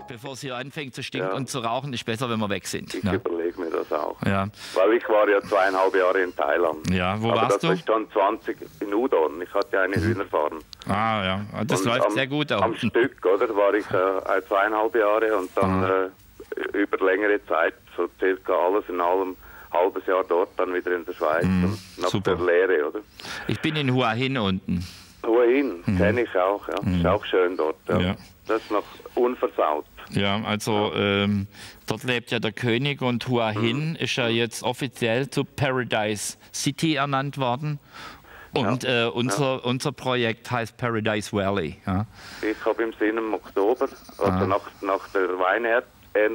bevor es hier anfängt zu stinken und zu rauchen, ist besser, wenn wir weg sind. Ich Ne? überlege mir das auch. Ja. Weil ich war ja 2,5 Jahre in Thailand. Ja, wo aber warst du? Das ist dann 20 in Udon. Ich hatte eine Hühnerfarm. Ah ja, das Und läuft sehr gut auch. Am Stück, oder, war ich 2,5 Jahre und dann über längere Zeit, so circa alles in allem, halbes Jahr dort, dann wieder in der Schweiz und nach super. der Lehre, oder? Ich bin in Hua Hin unten. Hua Hin, kenne ich auch, ja. Ist auch schön dort, ja. Ja. Das ist noch unversaut. Ja, also dort lebt ja der König und Hua Hin ist ja jetzt offiziell zu Paradise City ernannt worden. Und unser Projekt heißt Paradise Valley. Ja. Ich habe im Sinn im Oktober, also nach der Weinernte,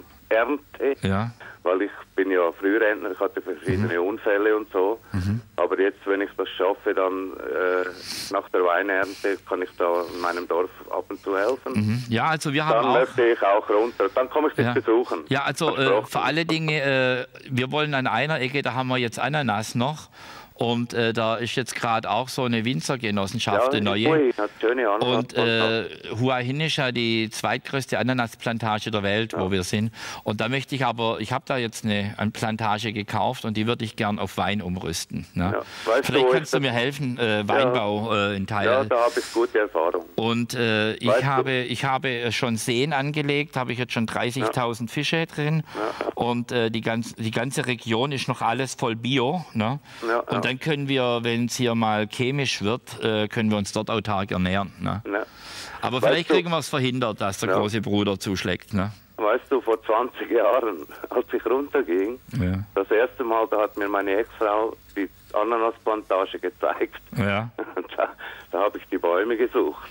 weil ich bin ja Frührentner, ich hatte verschiedene Unfälle und so. Aber jetzt, wenn ich das schaffe, dann nach der Weinernte kann ich da in meinem Dorf ab und zu helfen. Ja, also wir haben dann möchte ich auch runter, dann komme ich dich besuchen. Ja, also für alle Dinge, wir wollen an einer Ecke, da haben wir jetzt Ananas noch. Und da ist jetzt gerade auch so eine Winzergenossenschaft, eine neue. Und Hua Hin ist ja die zweitgrößte Ananasplantage der Welt, wo wir sind. Und da möchte ich aber, ich habe da jetzt eine Plantage gekauft und die würde ich gern auf Wein umrüsten. Ne? Ja. Vielleicht kannst du mir helfen, Weinbau in Thailand. Ja, da habe ich gute Erfahrung. Und ich habe schon Seen angelegt, habe ich jetzt schon 30.000 Fische drin. Ja. Und die ganze Region ist noch alles voll Bio. Ne? Ja, und dann können wir, wenn es hier mal chemisch wird, können wir uns dort autark ernähren. Ne? Ja. Aber vielleicht kriegen wir es verhindert, dass der große Bruder zuschlägt. Ne? Weißt du, vor 20 Jahren, als ich runterging, das erste Mal, da hat mir meine Ex-Frau die Ananasplantage gezeigt. Ja. Da habe ich die Bäume gesucht.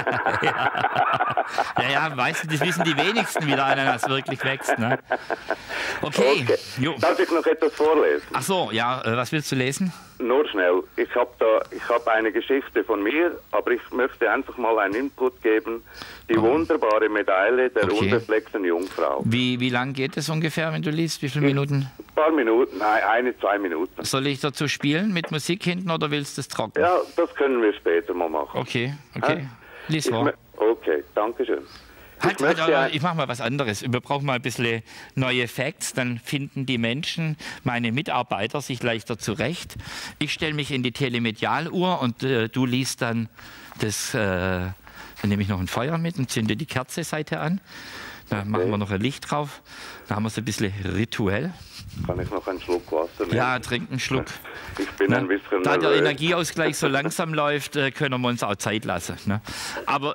ja, weißt du, das wissen die wenigsten, wie der Ananas wirklich wächst. Ne? Okay. Darf ich noch etwas vorlesen? Ach so, ja, was willst du lesen? Nur schnell. Ich habe eine Geschichte von mir, aber ich möchte einfach mal einen Input geben. Die wunderbare Medaille der unbefleckten Jungfrau. Wie lang geht es ungefähr, wenn du liest? Wie viele Minuten? Ein paar Minuten, nein, 2 Minuten. Soll ich dazu spielen mit Musik hinten oder willst du es trocken? Ja, das können wir später mal machen. Okay. Lies vor. Okay, danke schön. Ich mache mal was anderes. Wir brauchen mal ein bisschen neue Facts, dann finden die Menschen, meine Mitarbeiter, sich leichter zurecht. Ich stelle mich in die Telemedialuhr und du liest dann das, dann nehme ich noch ein Feuer mit und zünde die Kerze-Seite an. Da machen wir noch ein Licht drauf. Da haben wir es ein bisschen rituell. Kann ich noch einen Schluck Wasser nehmen? Ja, trink einen Schluck. Ich bin ein bisschen da der Energieausgleich so langsam läuft, können wir uns auch Zeit lassen. Ne? Aber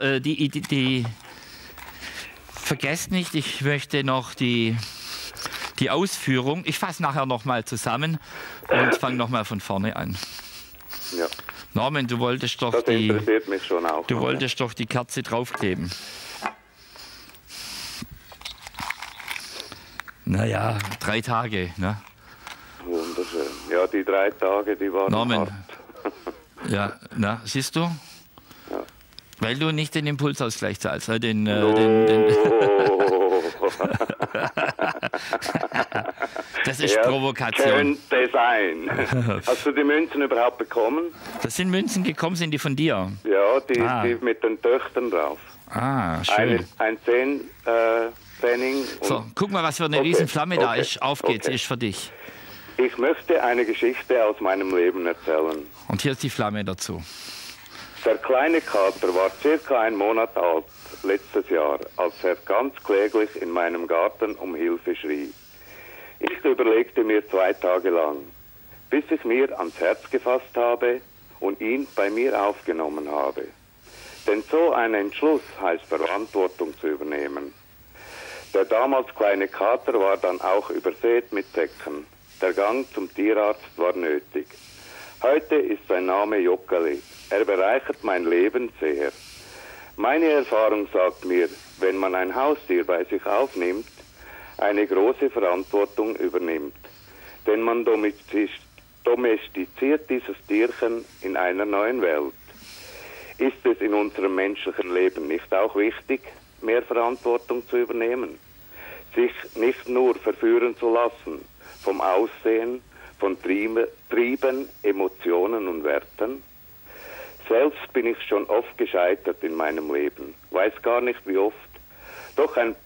vergesst nicht, ich möchte noch die Ausführung. Ich fasse nachher noch mal zusammen und fange noch mal von vorne an. Ja. Norman, du wolltest doch das interessiert mich schon auch. Du wolltest doch die Kerze draufkleben. Naja, 3 Tage, ne? Wunderschön. Ja, die 3 Tage, die waren Norman. hart. Ja, na, siehst du? Ja. Weil du nicht den Impulsausgleich zahlst, das ist Provokation. Könnte sein. Hast du die Münzen überhaupt bekommen? Das sind Münzen gekommen, sind die von dir? Ja, die mit den Töchtern drauf. Ah, schön. Ein 10 Pfennig. So, guck mal, was für eine Riesenflamme da ist. Auf geht's, ist für dich. Ich möchte eine Geschichte aus meinem Leben erzählen. Und hier ist die Flamme dazu. Der kleine Kater war circa 1 Monat alt letztes Jahr, als er ganz kläglich in meinem Garten um Hilfe schrie. Ich überlegte mir 2 Tage lang, bis ich mir ans Herz gefasst habe und ihn bei mir aufgenommen habe. Denn so ein Entschluss heißt Verantwortung zu übernehmen. Der damals kleine Kater war dann auch übersät mit Säcken. Der Gang zum Tierarzt war nötig. Heute ist sein Name Jockeli. Er bereichert mein Leben sehr. Meine Erfahrung sagt mir, wenn man ein Haustier bei sich aufnimmt, eine große Verantwortung übernimmt. Denn man domestiziert dieses Tierchen in einer neuen Welt. Ist es in unserem menschlichen Leben nicht auch wichtig, mehr Verantwortung zu übernehmen? Sich nicht nur verführen zu lassen vom Aussehen, von Trieben, Emotionen und Werten? Selbst bin ich schon oft gescheitert in meinem Leben, weiß gar nicht wie oft. Doch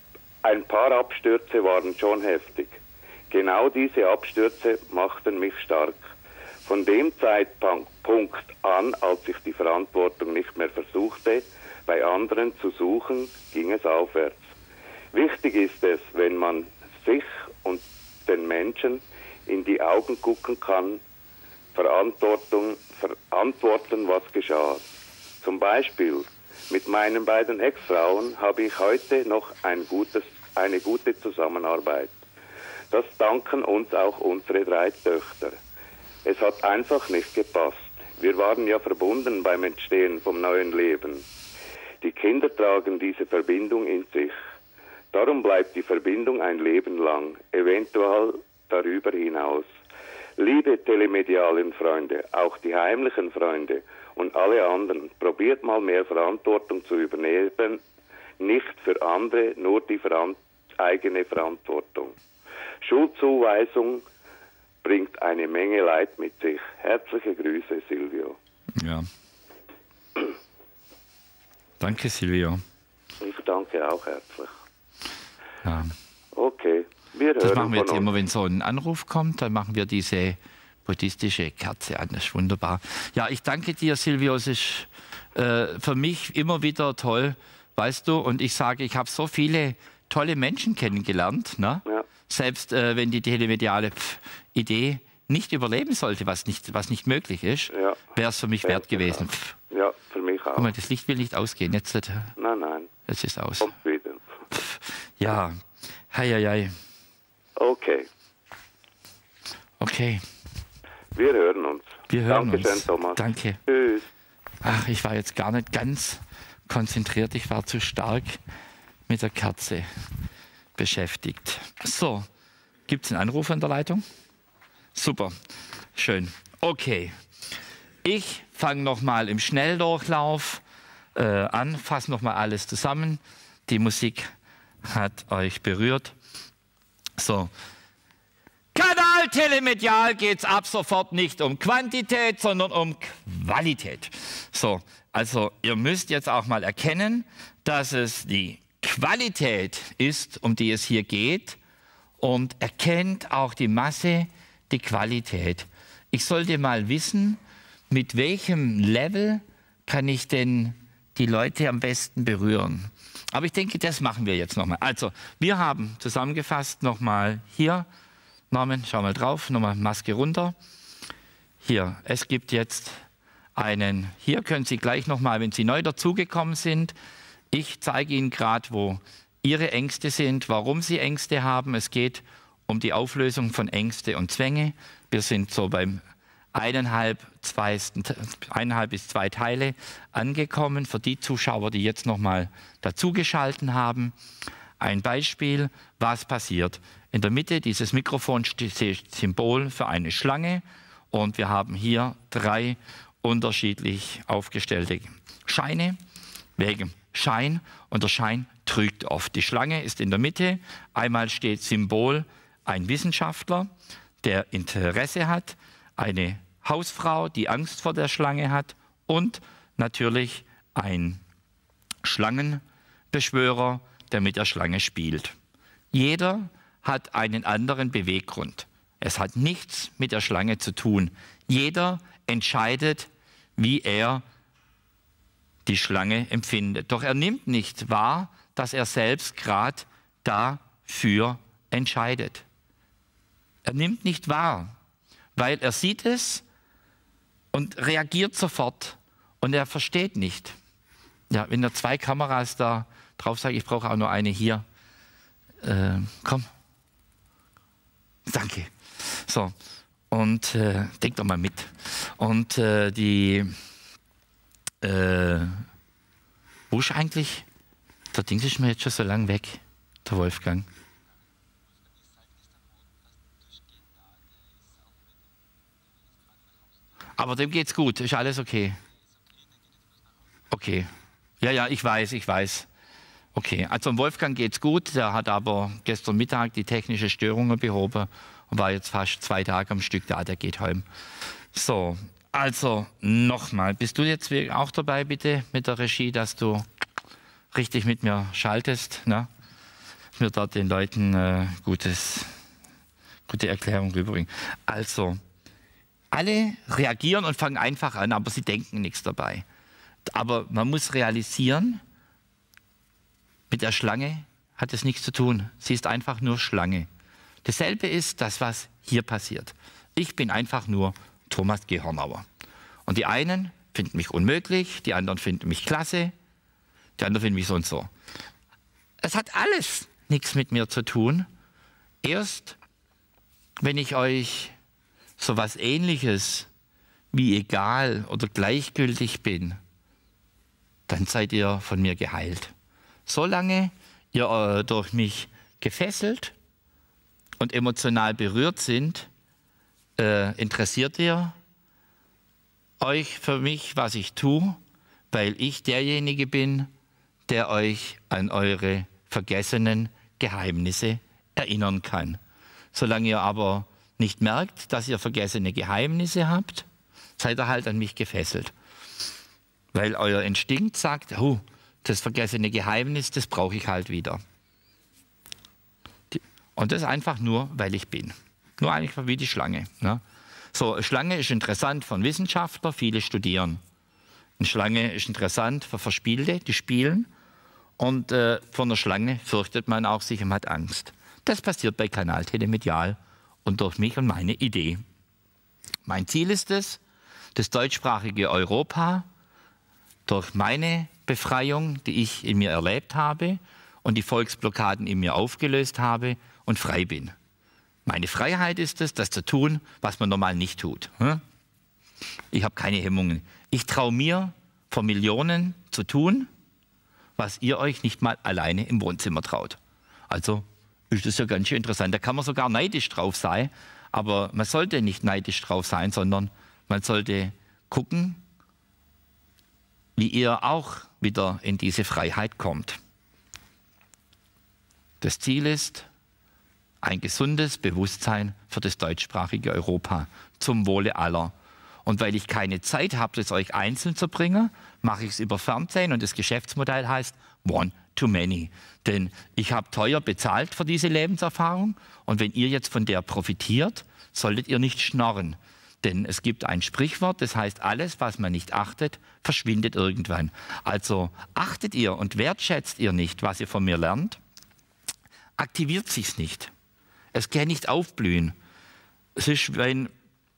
ein paar Abstürze waren schon heftig. Genau diese Abstürze machten mich stark. Von dem Zeitpunkt an, als ich die Verantwortung nicht mehr versuchte, bei anderen zu suchen, ging es aufwärts. Wichtig ist es, wenn man sich und den Menschen in die Augen gucken kann, verantworten, was geschah. Zum Beispiel mit meinen beiden Ex-Frauen habe ich heute noch eine gute Zusammenarbeit. Das danken uns auch unsere 3 Töchter. Es hat einfach nicht gepasst. Wir waren ja verbunden beim Entstehen vom neuen Leben. Die Kinder tragen diese Verbindung in sich. Darum bleibt die Verbindung ein Leben lang, eventuell darüber hinaus. Liebe telemedialen Freunde, auch die heimlichen Freunde und alle anderen, probiert mal mehr Verantwortung zu übernehmen, nicht für andere, nur die eigene Verantwortung. Schuldzuweisung bringt eine Menge Leid mit sich. Herzliche Grüße, Silvio. Ja. Danke, Silvio. Ich danke auch herzlich. Ja. Okay, wir hören. Das machen wir jetzt uns. immer, wenn so ein Anruf kommt, dann machen wir diese buddhistische Kerze an. Das ist wunderbar. Ja, ich danke dir, Silvio. Es ist für mich immer wieder toll, weißt du, und ich sage, ich habe so viele tolle Menschen kennengelernt, ne? Ja. Selbst wenn die telemediale Idee nicht überleben sollte, was nicht möglich ist, ja, wäre es für mich wert gewesen. Ja, für mich auch. Guck mal, das Licht will nicht ausgehen. Jetzt, nein. Jetzt ist aus. Kommt wieder. Ja, hei. Okay. Okay. Wir hören uns. Wir hören uns. Dankeschön, Thomas. Danke. Tschüss. Ach, ich war jetzt gar nicht ganz konzentriert. Ich war zu stark mit der Kerze beschäftigt. So, gibt es einen Anruf an der Leitung? Super, schön. Okay, ich fange nochmal im Schnelldurchlauf an, fasse nochmal alles zusammen. Die Musik hat euch berührt. So, Kanal Telemedial geht es ab sofort nicht um Quantität, sondern um Qualität. So, also ihr müsst jetzt auch mal erkennen, dass es die Qualität ist, um die es hier geht, und erkennt auch die Masse die Qualität. Ich sollte mal wissen, mit welchem Level kann ich denn die Leute am besten berühren. Aber ich denke, das machen wir jetzt nochmal. Also, wir haben zusammengefasst nochmal hier, Norman, schau mal drauf, nochmal Maske runter. Hier, es gibt jetzt einen, hier können Sie gleich nochmal, wenn Sie neu dazugekommen sind, ich zeige Ihnen gerade, wo Ihre Ängste sind, warum Sie Ängste haben. Es geht um die Auflösung von Ängste und Zwänge. Wir sind so beim 1,5 bis 2 Teile angekommen. Für die Zuschauer, die jetzt nochmal dazugeschaltet haben. Ein Beispiel, was passiert. In der Mitte dieses Mikrofon steht Symbol für eine Schlange und wir haben hier 3 unterschiedlich aufgestellte Scheine wegen Schein, und der Schein trügt oft. Die Schlange ist in der Mitte. Einmal steht Symbol ein Wissenschaftler, der Interesse hat, eine Hausfrau, die Angst vor der Schlange hat, und natürlich ein Schlangenbeschwörer, der mit der Schlange spielt. Jeder hat einen anderen Beweggrund. Es hat nichts mit der Schlange zu tun. Jeder entscheidet, wie er die Schlange empfindet. Doch er nimmt nicht wahr, dass er selbst gerade dafür entscheidet. Er nimmt nicht wahr, weil er sieht es und reagiert sofort und er versteht nicht. Ja, wenn er 2 Kameras da drauf sagt, ich brauche auch nur eine hier. Komm. Danke. So, und denk doch mal mit. Und wo ist eigentlich? Der Dings ist mir jetzt schon so lang weg, der Wolfgang. Aber dem geht's gut, ist alles okay. Okay. Ja, ich weiß. Okay, also dem Wolfgang geht's gut, der hat aber gestern Mittag die technische Störungen behoben und war jetzt fast 2 Tage am Stück da, der geht heim. So, also nochmal, bist du jetzt auch dabei bitte mit der Regie, dass du richtig mit mir schaltest? Ne? wir dort den Leuten gute Erklärung rüberbringen. Also, alle reagieren und fangen einfach an, aber sie denken nichts dabei. Aber man muss realisieren, mit der Schlange hat es nichts zu tun. Sie ist einfach nur Schlange. Dasselbe ist das, was hier passiert. Ich bin einfach nur Thomas G. Hornauer. Und die einen finden mich unmöglich, die anderen finden mich klasse, die anderen finden mich so und so. Es hat alles nichts mit mir zu tun. Erst, wenn ich euch so was Ähnliches wie egal oder gleichgültig bin, dann seid ihr von mir geheilt. Solange ihr durch mich gefesselt und emotional berührt sind, interessiert ihr euch für mich, was ich tue, weil ich derjenige bin, der euch an eure vergessenen Geheimnisse erinnern kann. Solange ihr aber nicht merkt, dass ihr vergessene Geheimnisse habt, seid ihr halt an mich gefesselt. Weil euer Instinkt sagt, oh, das vergessene Geheimnis, das brauche ich halt wieder. Und das einfach nur, weil ich bin. Nur eigentlich wie die Schlange. Ne? So, eine Schlange ist interessant für Wissenschaftler, viele studieren. Eine Schlange ist interessant für Verspielte, die spielen. Und vor einer Schlange fürchtet man auch sich und hat Angst. Das passiert bei Kanal Telemedial und durch mich und meine Idee. Mein Ziel ist es, das deutschsprachige Europa durch meine Befreiung, die ich in mir erlebt habe und die Volksblockaden in mir aufgelöst habe und frei bin. Meine Freiheit ist es, das zu tun, was man normal nicht tut. Ich habe keine Hemmungen. Ich traue mir, vor Millionen zu tun, was ihr euch nicht mal alleine im Wohnzimmer traut. Also ist das ja ganz schön interessant. Da kann man sogar neidisch drauf sein, aber man sollte nicht neidisch drauf sein, sondern man sollte gucken, wie ihr auch wieder in diese Freiheit kommt. Das Ziel ist ein gesundes Bewusstsein für das deutschsprachige Europa zum Wohle aller. Und weil ich keine Zeit habe, das euch einzeln zu bringen, mache ich es über Fernsehen und das Geschäftsmodell heißt One to Many. Denn ich habe teuer bezahlt für diese Lebenserfahrung und wenn ihr jetzt von der profitiert, solltet ihr nicht schnorren. Denn es gibt ein Sprichwort, das heißt, alles, was man nicht achtet, verschwindet irgendwann. Also achtet ihr und wertschätzt ihr nicht, was ihr von mir lernt, aktiviert sich's nicht. Es kann nicht aufblühen. Es ist, wenn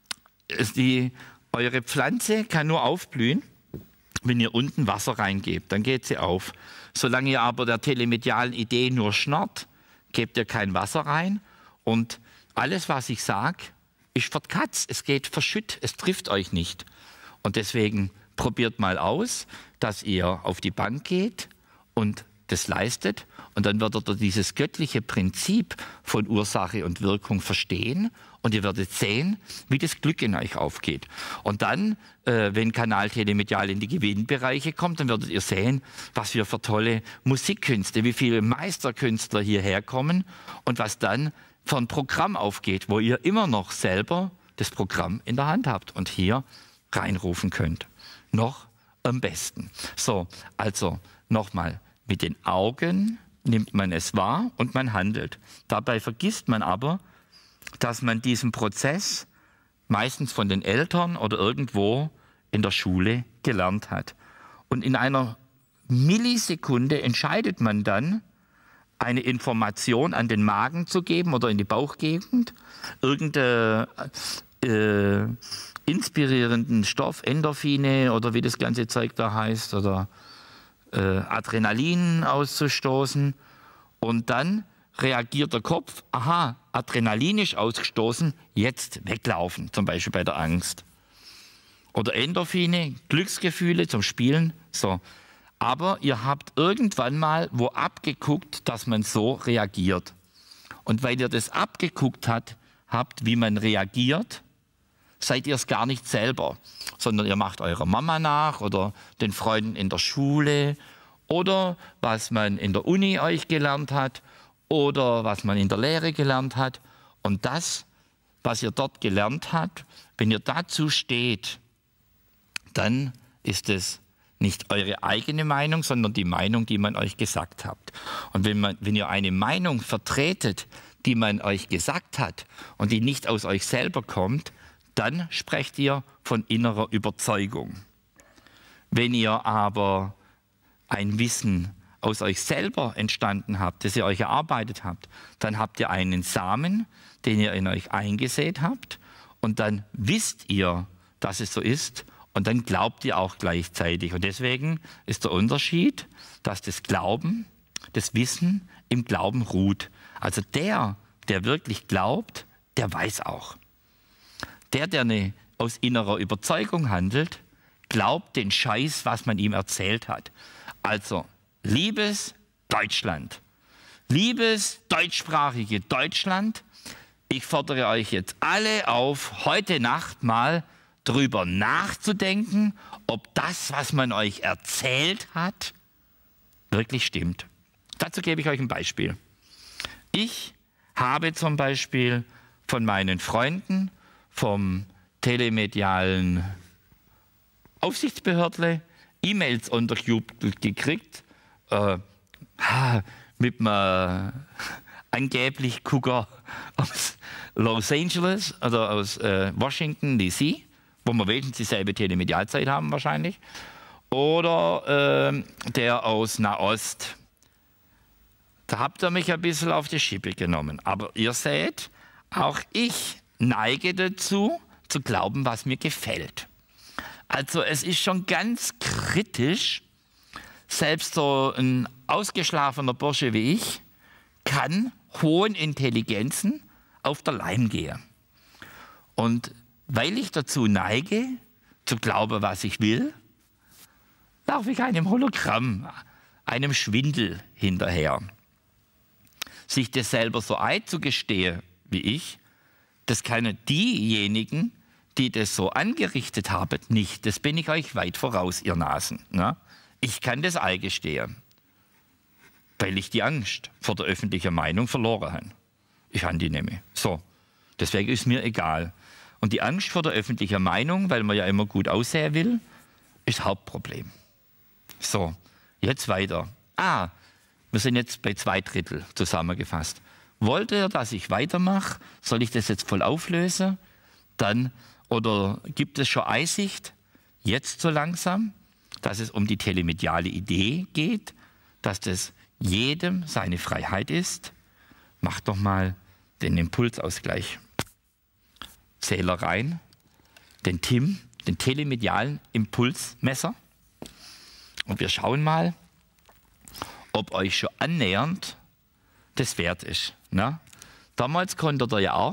eure Pflanze kann nur aufblühen, wenn ihr unten Wasser reingebt, dann geht sie auf. Solange ihr aber der telemedialen Idee nur schnorrt, gebt ihr kein Wasser rein und alles, was ich sage, ist für die Katz. Es geht verschütt, es trifft euch nicht. Und deswegen probiert mal aus, dass ihr auf die Bank geht und das leistet und dann werdet ihr dieses göttliche Prinzip von Ursache und Wirkung verstehen und ihr werdet sehen, wie das Glück in euch aufgeht. Und dann, wenn Kanal Telemedial in die Gewinnbereiche kommt, dann werdet ihr sehen, was wir für tolle Musikkünste, wie viele Meisterkünstler hierher kommen und was dann für ein Programm aufgeht, wo ihr immer noch selber das Programm in der Hand habt und hier reinrufen könnt. Noch am besten. So, also nochmal. Mit den Augen nimmt man es wahr und man handelt. Dabei vergisst man aber, dass man diesen Prozess meistens von den Eltern oder irgendwo in der Schule gelernt hat. Und in einer Millisekunde entscheidet man dann, eine Information an den Magen zu geben oder in die Bauchgegend, irgendeinen inspirierenden Stoff, Endorphine oder wie das ganze Zeug da heißt, oder Adrenalin auszustoßen und dann reagiert der Kopf, aha, Adrenalin ist ausgestoßen, jetzt weglaufen, zum Beispiel bei der Angst. Oder Endorphine, Glücksgefühle zum Spielen, so. Aber ihr habt irgendwann mal wo abgeguckt, dass man so reagiert. Und weil ihr das abgeguckt habt, wie man reagiert, seid ihr es gar nicht selber, sondern ihr macht eurer Mama nach oder den Freunden in der Schule oder was man in der Uni euch gelernt hat oder was man in der Lehre gelernt hat. Und das, was ihr dort gelernt habt, wenn ihr dazu steht, dann ist es Nicht eure eigene Meinung, sondern die Meinung, die man euch gesagt hat. Und wenn ihr eine Meinung vertretet, die man euch gesagt hat und die nicht aus euch selber kommt, dann sprecht ihr von innerer Überzeugung. Wenn ihr aber ein Wissen aus euch selber entstanden habt, das ihr euch erarbeitet habt, dann habt ihr einen Samen, den ihr in euch eingesät habt und dann wisst ihr, dass es so ist und dann glaubt ihr auch gleichzeitig. Und deswegen ist der Unterschied, dass das Glauben, das Wissen im Glauben ruht. Also der wirklich glaubt, der weiß auch. Der aus innerer Überzeugung handelt, glaubt den Scheiß, was man ihm erzählt hat. Also, liebes Deutschland, liebes deutschsprachige Deutschland, ich fordere euch jetzt alle auf, heute Nacht mal drüber nachzudenken, ob das, was man euch erzählt hat, wirklich stimmt. Dazu gebe ich euch ein Beispiel. Ich habe zum Beispiel von meinen Freunden vom telemedialen Aufsichtsbehördle E-Mails untergejubelt gekriegt mit einem angeblich Gucker aus Los Angeles oder aus Washington DC, wo wir wenigstens dieselbe Telemedialzeit haben wahrscheinlich, oder der aus Nahost. Da habt ihr mich ein bisschen auf die Schippe genommen. Aber ihr seht, auch ich neige dazu, zu glauben, was mir gefällt. Also es ist schon ganz kritisch, selbst so ein ausgeschlafener Bursche wie ich kann hohen Intelligenzen auf der Leim gehen. Und weil ich dazu neige, zu glauben, was ich will, laufe ich einem Hologramm, einem Schwindel hinterher. Sich das selber so einzugestehen wie ich, das können diejenigen, die das so angerichtet haben, nicht. Das bin ich euch weit voraus, ihr Nasen. Ne? Ich kann das eingestehen, weil ich die Angst vor der öffentlichen Meinung verloren habe. Ich habe die nämlich. So, deswegen ist mir egal. Und die Angst vor der öffentlichen Meinung, weil man ja immer gut aussehen will, ist Hauptproblem. So, jetzt weiter. Wir sind jetzt bei 2/3 zusammengefasst. Wollt ihr, dass ich weitermache? Soll ich das jetzt voll auflösen? Dann, oder gibt es schon Einsicht, jetzt so langsam, dass es um die telemediale Idee geht, dass das jedem seine Freiheit ist? Macht doch mal den Impulsausgleich. Zähler rein, den Tim, den telemedialen Impulsmesser. Und wir schauen mal, ob euch schon annähernd das wert ist. Ne? Damals konntet ihr ja auch.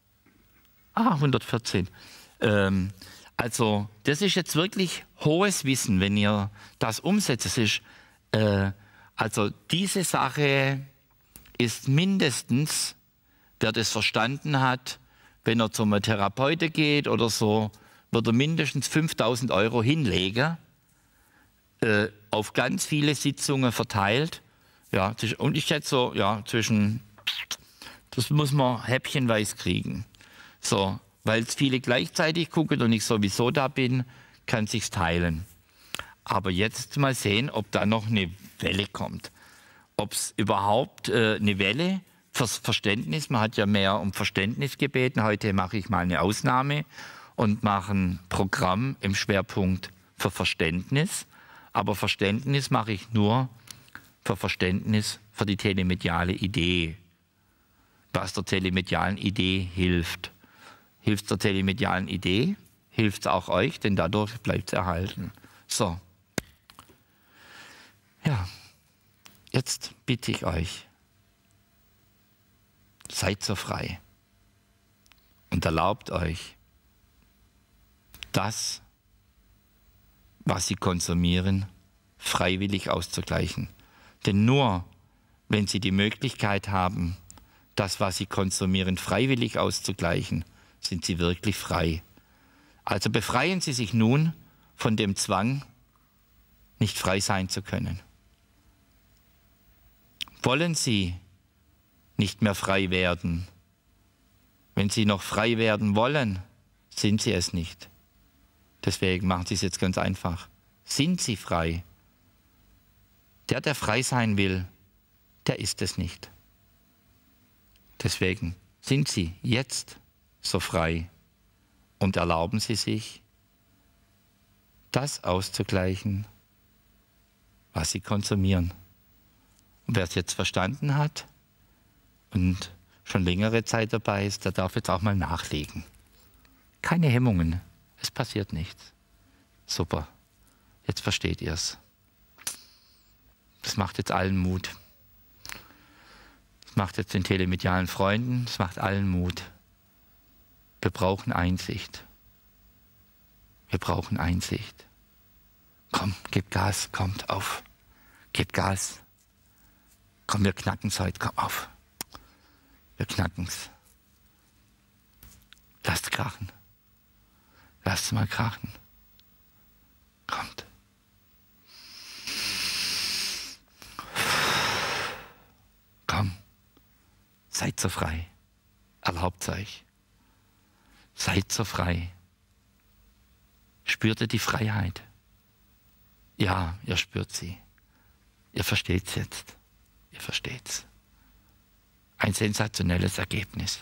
114. Also das ist jetzt wirklich hohes Wissen, wenn ihr das umsetzt. Es ist, also diese Sache ist mindestens, wer das verstanden hat, wenn er zum Therapeuten geht oder so, wird er mindestens 5.000 € hinlegen, auf ganz viele Sitzungen verteilt. Ja, und ich schätze so, ja, das muss man häppchenweise kriegen. So, weil es viele gleichzeitig gucken und ich sowieso da bin, kann sich's teilen. Aber jetzt mal sehen, ob da noch eine Welle kommt. Ob es überhaupt eine Welle fürs Verständnis, man hat ja mehr um Verständnis gebeten, heute mache ich mal eine Ausnahme und mache ein Programm im Schwerpunkt für Verständnis. Aber Verständnis mache ich nur für Verständnis für die telemediale Idee. Was der telemedialen Idee hilft. Hilft es der telemedialen Idee, hilft es auch euch, denn dadurch bleibt es erhalten. So. Ja, jetzt bitte ich euch, seid so frei und erlaubt euch, das, was sie konsumieren, freiwillig auszugleichen. Denn nur, wenn sie die Möglichkeit haben, das, was sie konsumieren, freiwillig auszugleichen, sind sie wirklich frei. Also befreien Sie sich nun von dem Zwang, nicht frei sein zu können. Wollen Sie nicht mehr frei werden? Wenn Sie noch frei werden wollen, sind Sie es nicht. Deswegen machen Sie es jetzt ganz einfach. Sind Sie frei? Der frei sein will, der ist es nicht. Deswegen sind Sie jetzt so frei und erlauben Sie sich, das auszugleichen, was Sie konsumieren. Und wer es jetzt verstanden hat und schon längere Zeit dabei ist, der darf jetzt auch mal nachlegen. Keine Hemmungen, es passiert nichts. Super, jetzt versteht ihr es. Das macht jetzt allen Mut. Das macht jetzt den telemedialen Freunden, das macht allen Mut. Wir brauchen Einsicht. Wir brauchen Einsicht. Komm, gebt Gas, kommt auf. Gebt Gas. Komm, wir knacken's heute, komm auf. Wir knacken's. Lasst krachen. Lasst mal krachen. Kommt. Komm. Seid so frei. Erlaubt's euch. Seid so frei. Spürt ihr die Freiheit? Ja, ihr spürt sie. Ihr versteht's jetzt. Ihr versteht's. Ein sensationelles Ergebnis.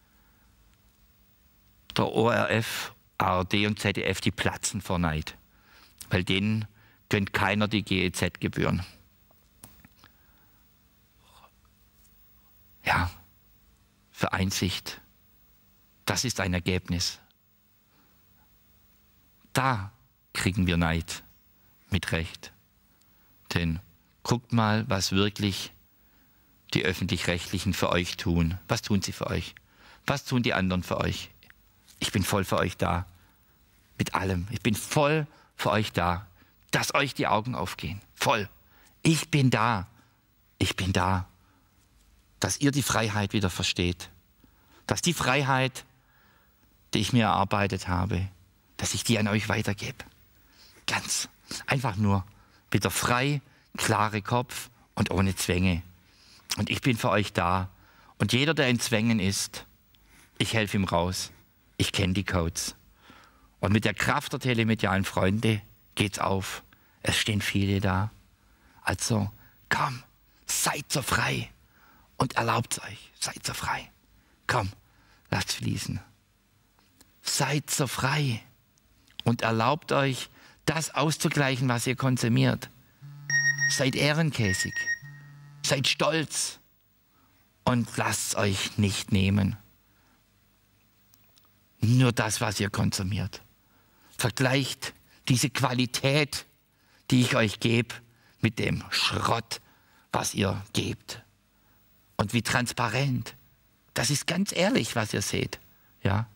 Der ORF, ARD und ZDF, die platzen vor Neid. Weil denen gönnt keiner die GEZ-Gebühren. Ja, für Einsicht. Das ist ein Ergebnis. Da kriegen wir Neid. Mit Recht. Denn guckt mal, was wirklich die Öffentlich-Rechtlichen für euch tun. Was tun sie für euch? Was tun die anderen für euch? Ich bin voll für euch da. Mit allem. Ich bin voll für euch da. Dass euch die Augen aufgehen. Voll. Ich bin da. Ich bin da. Dass ihr die Freiheit wieder versteht. Dass die Freiheit, die ich mir erarbeitet habe, dass ich die an euch weitergebe. Ganz einfach nur wieder frei, klare Kopf und ohne Zwänge. Und ich bin für euch da. Und jeder, der in Zwängen ist, ich helfe ihm raus. Ich kenne die Codes. Und mit der Kraft der telemedialen Freunde geht's auf. Es stehen viele da. Also, komm, seid so frei und erlaubt's euch. Seid so frei. Komm, lasst fließen. Seid so frei und erlaubt euch, das auszugleichen, was ihr konsumiert. Seid ehrenkäsig. Seid stolz und lasst euch nicht nehmen. Nur das, was ihr konsumiert. Vergleicht diese Qualität, die ich euch gebe, mit dem Schrott, was ihr gebt. Und wie transparent. Das ist ganz ehrlich, was ihr seht. Ja?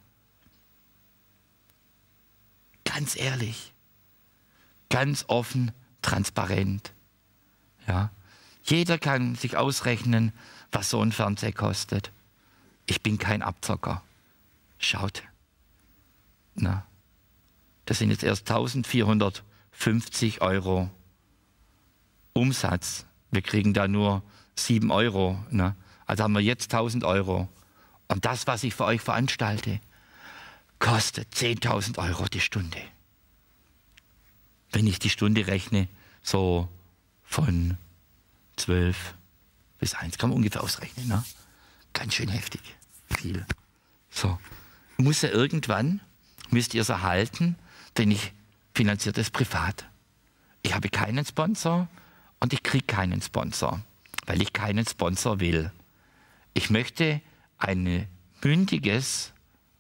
Ganz ehrlich. Ganz offen, transparent. Ja? Jeder kann sich ausrechnen, was so ein Fernseher kostet. Ich bin kein Abzocker. Schaut. Na, das sind jetzt erst 1450 € Umsatz. Wir kriegen da nur 7 €. Ne? Also haben wir jetzt 1000 €. Und das, was ich für euch veranstalte, kostet 10.000 € die Stunde. Wenn ich die Stunde rechne, so von 12 bis 1, kann man ungefähr ausrechnen. Ne? Ganz schön heftig. Viel. So. Muss ja irgendwann, müsst ihr es erhalten, denn ich finanziere das privat. Ich habe keinen Sponsor und ich kriege keinen Sponsor, weil ich keinen Sponsor will. Ich möchte ein mündiges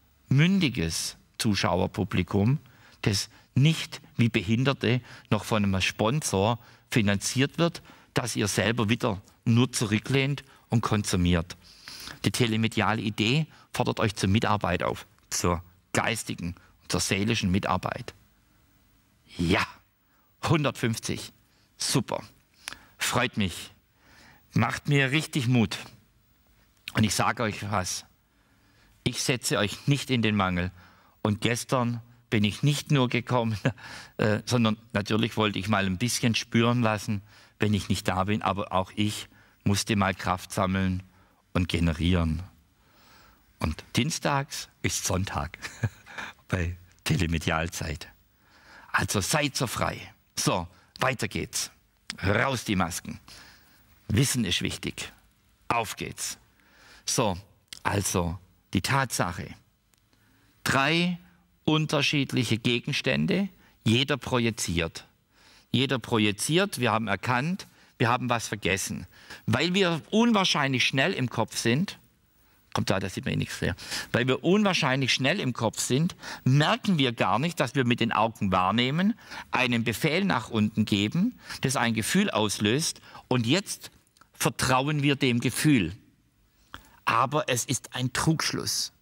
Zuschauerpublikum, das nicht wie Behinderte noch von einem Sponsor finanziert wird, dass ihr selber wieder nur zurücklehnt und konsumiert. Die telemediale Idee fordert euch zur Mitarbeit auf, zur geistigen und zur seelischen Mitarbeit. Ja, 150, super, freut mich, macht mir richtig Mut. Und ich sage euch was, ich setze euch nicht in den Mangel. Und gestern bin ich nicht nur gekommen, sondern natürlich wollte ich mal ein bisschen spüren lassen, wenn ich nicht da bin, aber auch ich musste mal Kraft sammeln und generieren. Und dienstags ist Sonntag bei Telemedialzeit. Also seid so frei, So, weiter geht's. Raus die Masken. Wissen ist wichtig. Auf geht's. So, also die Tatsache. 3 unterschiedliche Gegenstände, jeder projiziert. Jeder projiziert, wir haben erkannt, wir haben was vergessen. Weil wir unwahrscheinlich schnell im Kopf sind, kommt da sieht man eh nichts mehr. Weil wir unwahrscheinlich schnell im Kopf sind, merken wir gar nicht, dass wir mit den Augen wahrnehmen, einen Befehl nach unten geben, das ein Gefühl auslöst und jetzt vertrauen wir dem Gefühl. Aber es ist ein Trugschluss.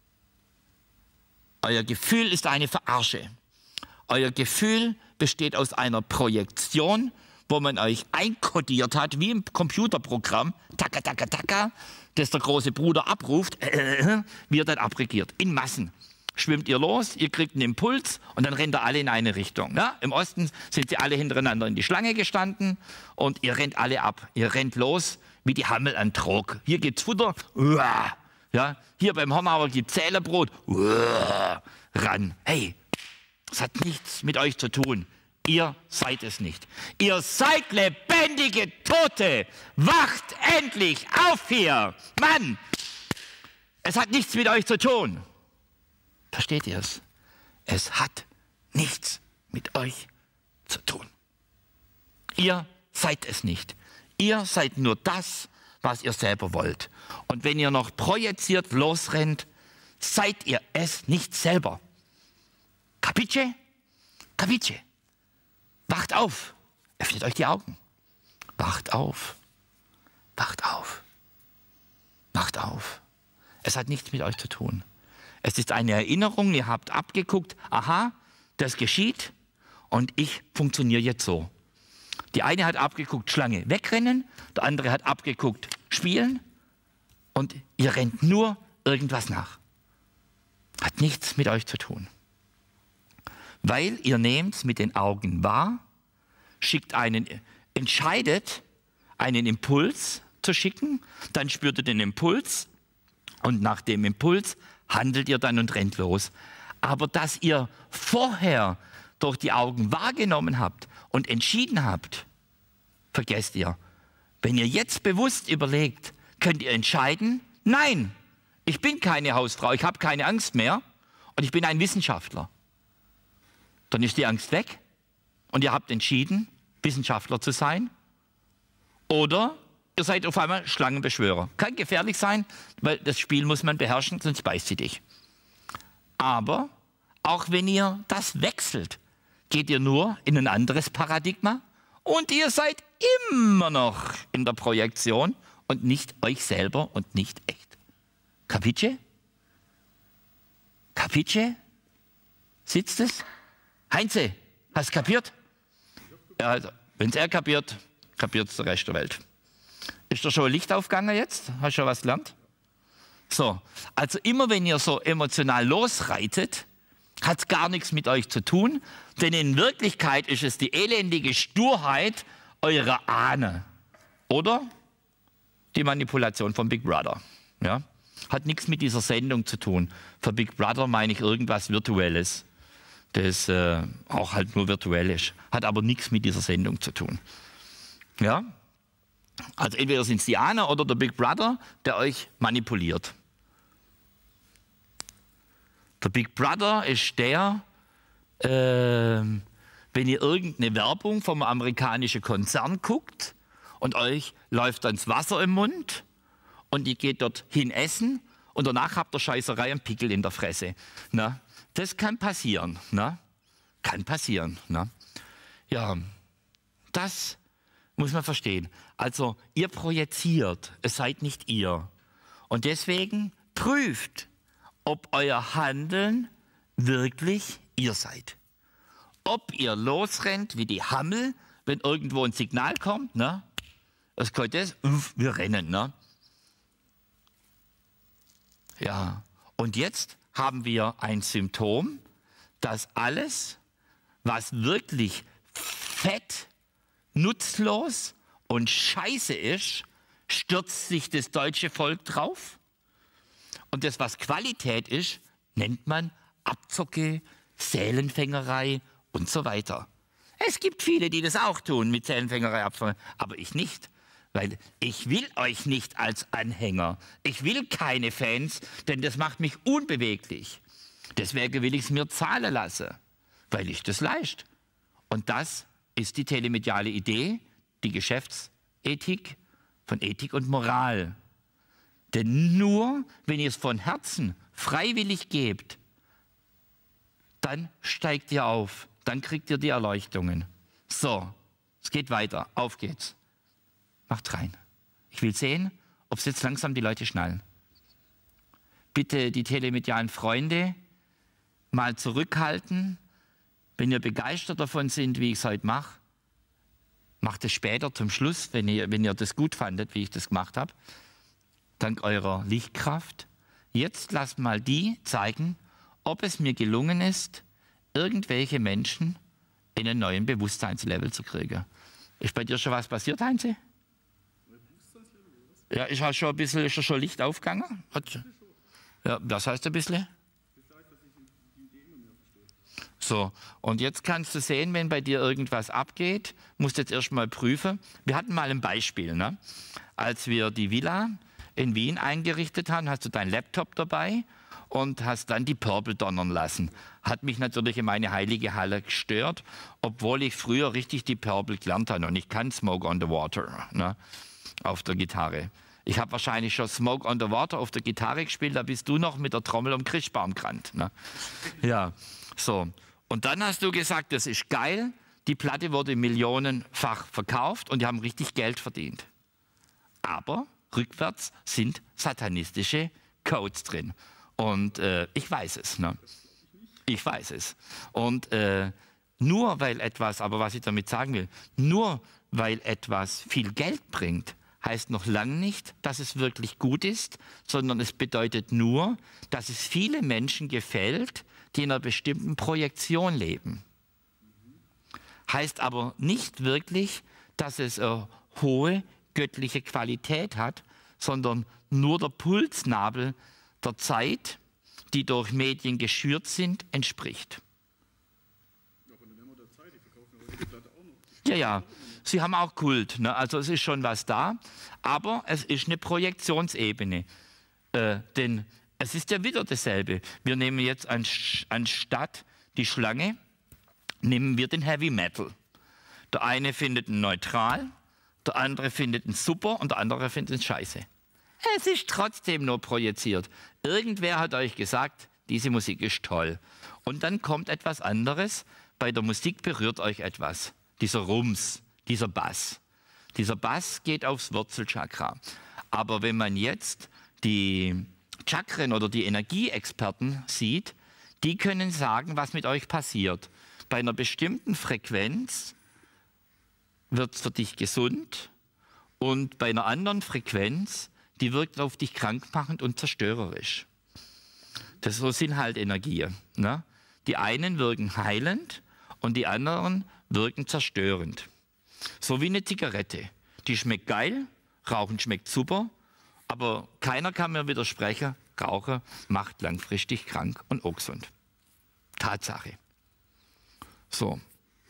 Euer Gefühl ist eine Verarsche. Euer Gefühl besteht aus einer Projektion, wo man euch einkodiert hat, wie im Computerprogramm, taka, taka, taka, das der große Bruder abruft, wie er dann abregiert. In Massen schwimmt ihr los, ihr kriegt einen Impuls und dann rennt ihr alle in eine Richtung. Ja? Im Osten sind sie alle hintereinander in die Schlange gestanden und ihr rennt alle ab. Ihr rennt los wie die Hammel an Trog. Hier gibt's Futter, ja? Hier beim Hornauer gibt's Zählebrot, ran. Hey, das hat nichts mit euch zu tun. Ihr seid es nicht. Ihr seid lebendige Tote. Wacht endlich auf hier. Mann, es hat nichts mit euch zu tun. Versteht ihr es? Es hat nichts mit euch zu tun. Ihr seid es nicht. Ihr seid nur das, was ihr selber wollt. Und wenn ihr noch projiziert losrennt, seid ihr es nicht selber. Capisce? Capisce? Wacht auf. Öffnet euch die Augen. Wacht auf. Wacht auf. Wacht auf. Es hat nichts mit euch zu tun. Es ist eine Erinnerung, ihr habt abgeguckt, aha, das geschieht und ich funktioniere jetzt so. Die eine hat abgeguckt, Schlange wegrennen, der andere hat abgeguckt, spielen und ihr rennt nur irgendwas nach. Hat nichts mit euch zu tun. Weil ihr nehmt es mit den Augen wahr, entscheidet, einen Impuls zu schicken, dann spürt ihr den Impuls und nach dem Impuls handelt ihr dann und rennt los. Aber dass ihr vorher durch die Augen wahrgenommen habt und entschieden habt, vergesst ihr. Wenn ihr jetzt bewusst überlegt, könnt ihr entscheiden, nein, ich bin keine Hausfrau, ich habe keine Angst mehr und ich bin ein Wissenschaftler. Dann ist die Angst weg und ihr habt entschieden, Wissenschaftler zu sein. Oder ihr seid auf einmal Schlangenbeschwörer. Kann gefährlich sein, weil das Spiel muss man beherrschen, sonst beißt sie dich. Aber auch wenn ihr das wechselt, geht ihr nur in ein anderes Paradigma und ihr seid immer noch in der Projektion und nicht euch selber und nicht echt. Capisce? Capisce? Sitzt es? Heinze, hast du kapiert? Ja, also, wenn es er kapiert, kapiert es der Rest der Welt. Ist da schon ein Licht aufgegangen jetzt? Hast du schon was gelernt? So, also immer wenn ihr so emotional losreitet, hat es gar nichts mit euch zu tun, denn in Wirklichkeit ist es die elendige Sturheit eurer Ahne. Oder die Manipulation von Big Brother. Ja? Hat nichts mit dieser Sendung zu tun. Für Big Brother meine ich irgendwas Virtuelles, das auch halt nur virtuell ist. Hat aber nichts mit dieser Sendung zu tun. Ja? Also entweder sind es die Ahner oder der Big Brother, der euch manipuliert. Der Big Brother ist der, wenn ihr irgendeine Werbung vom amerikanischen Konzern guckt und euch läuft dann das Wasser im Mund und ihr geht dorthin essen und danach habt ihr Scheißerei und Pickel in der Fresse. Na? Das kann passieren. Na? Kann passieren. Na? Ja, das muss man verstehen. Also ihr projiziert, es seid nicht ihr. Und deswegen prüft, ob euer Handeln wirklich ihr seid. Ob ihr losrennt wie die Hammel, wenn irgendwo ein Signal kommt, ne? Das kommt das, wir rennen, ne? Ja, und jetzt haben wir ein Symptom, dass alles, was wirklich fett, nutzlos und scheiße ist, stürzt sich das deutsche Volk drauf. Und das, was Qualität ist, nennt man Abzocke, Seelenfängerei und so weiter. Es gibt viele, die das auch tun, mit Zellenfängerei abfangen, aber ich nicht. Weil ich will euch nicht als Anhänger. Ich will keine Fans, denn das macht mich unbeweglich. Deswegen will ich es mir zahlen lassen, weil ich das leiste. Und das ist die telemediale Idee, die Geschäftsethik von Ethik und Moral. Denn nur, wenn ihr es von Herzen freiwillig gebt, dann steigt ihr auf, dann kriegt ihr die Erleuchtungen. So, es geht weiter, auf geht's. Macht rein. Ich will sehen, ob es jetzt langsam die Leute schnallen. Bitte die telemedialen Freunde mal zurückhalten. Wenn ihr begeistert davon sind, wie ich es heute mache, macht es später zum Schluss, wenn ihr das gut fandet, wie ich das gemacht habe, dank eurer Lichtkraft. Jetzt lasst mal die zeigen, ob es mir gelungen ist, irgendwelche Menschen in einen neuen Bewusstseinslevel zu kriegen. Ist bei dir schon was passiert, Heinze? Ja, ist ja schon ein bisschen, ist schon Licht aufgegangen? Ja, was heißt ein bisschen? So, und jetzt kannst du sehen, wenn bei dir irgendwas abgeht, musst du jetzt erstmal prüfen. Wir hatten mal ein Beispiel, ne? Als wir die Villa in Wien eingerichtet haben, hast du deinen Laptop dabei und hast dann die Purple donnern lassen. Hat mich natürlich in meine heilige Halle gestört, obwohl ich früher richtig die Purple gelernt habe und ich kann Smoke on the Water, ne? Auf der Gitarre. Ich habe wahrscheinlich schon Smoke on the Water auf der Gitarre gespielt, da bist du noch mit der Trommel am Christbaum gerannt. Ne? Ja, so. Und dann hast du gesagt, das ist geil, die Platte wurde millionenfach verkauft und die haben richtig Geld verdient. Aber rückwärts sind satanistische Codes drin. Und ich weiß es. Ne? Ich weiß es. Und nur weil etwas, aber was ich damit sagen will, nur weil etwas viel Geld bringt, heißt noch lange nicht, dass es wirklich gut ist, sondern es bedeutet nur, dass es viele Menschen gefällt, die in einer bestimmten Projektion leben. Heißt aber nicht wirklich, dass es eine hohe göttliche Qualität hat, sondern nur der Pulsnabel der Zeit, die durch Medien geschürt sind, entspricht. Ja, ja, sie haben auch Kult, ne? Also es ist schon was da, aber es ist eine Projektionsebene, denn es ist ja wieder dasselbe. Wir nehmen jetzt anstatt die Schlange, nehmen wir den Heavy Metal. Der eine findet ihn neutral, der andere findet ihn super und der andere findet ihn scheiße. Es ist trotzdem nur projiziert. Irgendwer hat euch gesagt, diese Musik ist toll. Und dann kommt etwas anderes, bei der Musik berührt euch etwas. Dieser Rums, dieser Bass. Dieser Bass geht aufs Wurzelchakra. Aber wenn man jetzt die Chakren oder die Energieexperten sieht, die können sagen, was mit euch passiert. Bei einer bestimmten Frequenz wird es für dich gesund und bei einer anderen Frequenz, die wirkt auf dich krankmachend und zerstörerisch. Das so sind halt Energien. Ne? Die einen wirken heilend und die anderen wirken zerstörend. So wie eine Zigarette. Die schmeckt geil, Rauchen schmeckt super, aber keiner kann mir widersprechen, Rauchen macht langfristig krank und ungesund. Tatsache. So.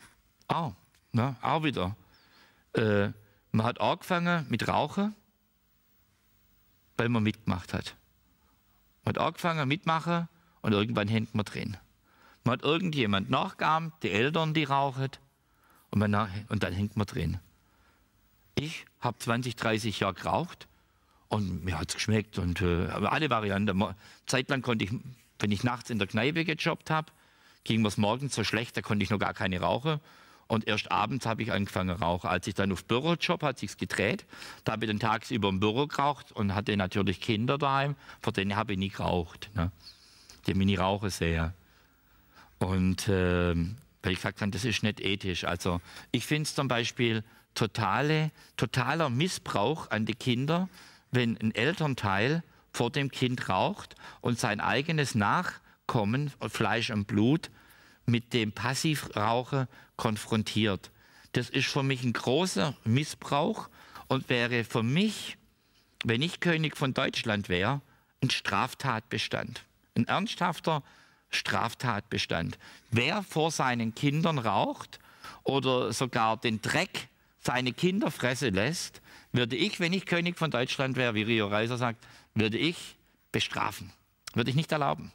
Auch wieder. Man hat angefangen mit Rauchen, weil man mitgemacht hat. Man hat angefangen mitmachen und irgendwann hängt man drin. Man hat irgendjemand nachgeahmt, die Eltern, die rauchen, und dann hängt man drin. Ich habe 20, 30 Jahre geraucht und mir hat es geschmeckt und alle Varianten. Zeitlang konnte ich, wenn ich nachts in der Kneipe gejobbt habe, ging mir es morgens so schlecht, da konnte ich noch gar keine rauchen. Und erst abends habe ich angefangen zu rauchen. Als ich dann auf Bürojob hat sich's gedreht. Da habe ich dann tagsüber im Büro geraucht und hatte natürlich Kinder daheim. Vor denen habe ich nie geraucht. Ne? Die haben mich nie rauchen sehen. Und weil ich gesagt habe, das ist nicht ethisch. Also ich finde es zum Beispiel totaler Missbrauch an die Kinder, wenn ein Elternteil vor dem Kind raucht und sein eigenes Nachkommen, Fleisch und Blut, mit dem Passivrauchen konfrontiert. Das ist für mich ein großer Missbrauch und wäre für mich, wenn ich König von Deutschland wäre, ein Straftatbestand. Ein ernsthafter Straftatbestand. Wer vor seinen Kindern raucht oder sogar den Dreck seine Kinder fressen lässt, würde ich, wenn ich König von Deutschland wäre, wie Rio Reiser sagt, würde ich bestrafen. Würde ich nicht erlauben.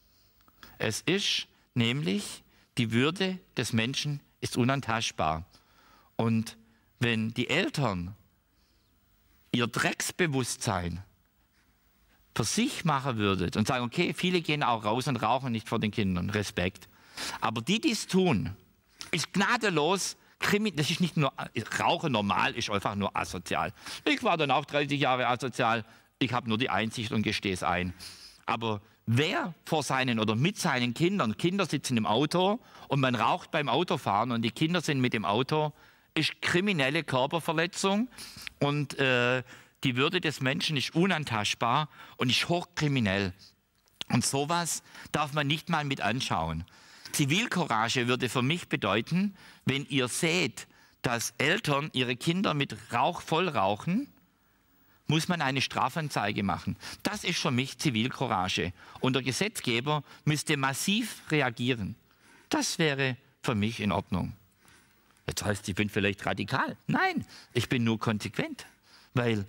Es ist nämlich, die Würde des Menschen ist unantastbar. Und wenn die Eltern ihr Drecksbewusstsein für sich machen würden und sagen, okay, viele gehen auch raus und rauchen nicht vor den Kindern, Respekt. Aber die, die es tun, ist gnadenlos, das ist nicht nur, Rauchen normal ist einfach nur asozial. Ich war dann auch 30 Jahre asozial, ich habe nur die Einsicht und gestehe es ein. Aber wer vor seinen oder mit seinen Kindern, Kinder sitzen im Auto und man raucht beim Autofahren und die Kinder sind mit dem Auto, ist kriminelle Körperverletzung und die Würde des Menschen ist unantastbar und ist hochkriminell. Und sowas darf man nicht mal mit anschauen. Zivilcourage würde für mich bedeuten, wenn ihr seht, dass Eltern ihre Kinder mit Rauch vollrauchen, muss man eine Strafanzeige machen. Das ist für mich Zivilcourage. Und der Gesetzgeber müsste massiv reagieren. Das wäre für mich in Ordnung. Jetzt heißt es, ich bin vielleicht radikal. Nein, ich bin nur konsequent. Weil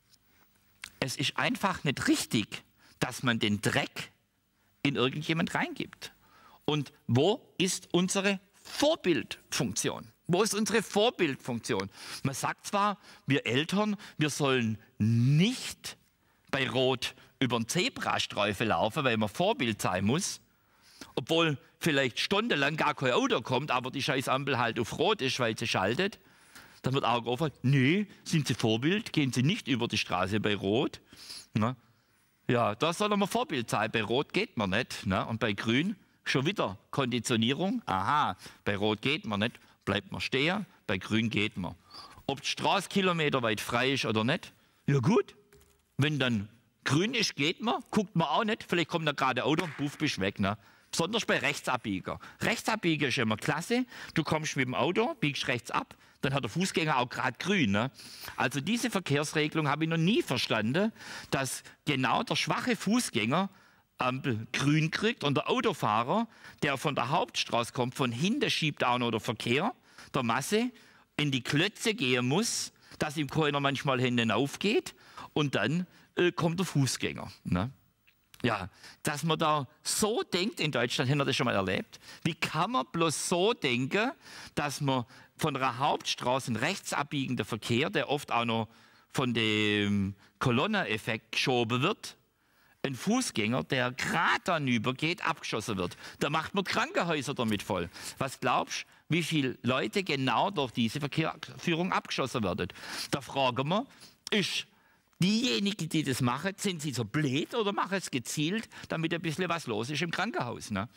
es ist einfach nicht richtig, dass man den Dreck in irgendjemand reingibt. Und wo ist unsere Vorbildfunktion? Wo ist unsere Vorbildfunktion? Man sagt zwar, wir Eltern, wir sollen nicht bei Rot über den Zebrastreifen laufen, weil man Vorbild sein muss, obwohl vielleicht stundenlang gar kein Auto kommt, aber die scheiß Ampel halt auf Rot ist, weil sie schaltet. Dann wird Augen offen, nee, sind Sie Vorbild, gehen Sie nicht über die Straße bei Rot. Na? Ja, da soll man Vorbild sein, bei Rot geht man nicht. Na? Und bei Grün schon wieder Konditionierung, aha, bei Rot geht man nicht, bleibt man stehen, bei Grün geht man. Ob die Straße kilometerweit frei ist oder nicht, ja gut, wenn dann grün ist, geht man, guckt man auch nicht, vielleicht kommt da gerade ein Auto, puff, bist weg. Ne? Besonders bei Rechtsabbieger. Rechtsabbieger ist immer klasse, du kommst mit dem Auto, biegst rechts ab, dann hat der Fußgänger auch gerade grün. Ne? Also diese Verkehrsregelung habe ich noch nie verstanden, dass genau der schwache Fußgänger Ampel grün kriegt und der Autofahrer, der von der Hauptstraße kommt, von hinten schiebt auch noch der Verkehr, der Masse, in die Klötze gehen muss, dass ihm keiner manchmal hinten aufgeht und dann kommt der Fußgänger. Ne? Ja, dass man da so denkt in Deutschland, haben wir das schon mal erlebt. Wie kann man bloß so denken, dass man von einer Hauptstraße einen rechtsabbiegenden Verkehr, der oft auch noch von dem Kolonneneffekt geschoben wird, ein Fußgänger, der gerade dann übergeht, abgeschossen wird. Da macht man Krankenhäuser damit voll. Was glaubst du, wie viele Leute genau durch diese Verkehrsführung abgeschossen werden? Da fragen wir, ist diejenigen, die das machen, sind sie so blöd oder machen es gezielt, damit ein bisschen was los ist im Krankenhaus? Ne?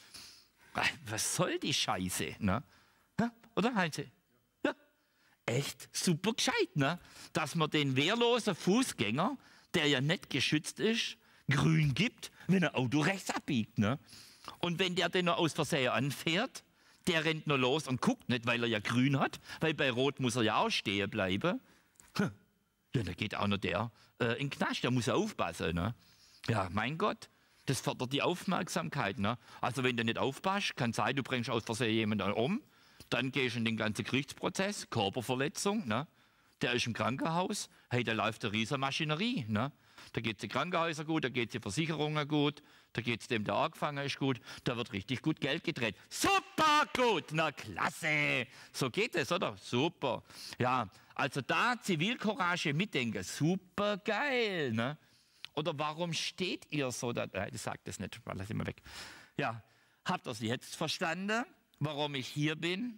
Was soll die Scheiße? Ne? Ja, oder Heinze? Ja, echt super gescheit, ne? Dass man den wehrlosen Fußgänger, der ja nicht geschützt ist, grün gibt, wenn ein Auto rechts abbiegt. Ne? Und wenn der den noch aus Versehen anfährt, der rennt nur los und guckt nicht, weil er ja grün hat, weil bei Rot muss er ja auch stehen bleiben. Ja, da geht auch noch der in den Knast, der muss ja aufpassen. Ne? Ja, mein Gott, das fördert die Aufmerksamkeit. Ne? Also wenn du nicht aufpasst, kann sein, du bringst aus Versehen jemanden um, dann gehst du in den ganzen Gerichtsprozess, Körperverletzung, ne? Der ist im Krankenhaus, hey, da läuft eine riesige Maschinerie. Ne? Da geht es den Krankenhäusern gut, da geht es den Versicherungen gut, da geht es dem, der angefangen ist, gut, da wird richtig gut Geld gedreht. Super gut, na klasse, so geht es, oder? Super. Ja, also da Zivilcourage mitdenken, super geil. Ne? Oder warum steht ihr so da? Ich sage das nicht, lass ich mal weg. Ja, habt ihr es jetzt verstanden, warum ich hier bin?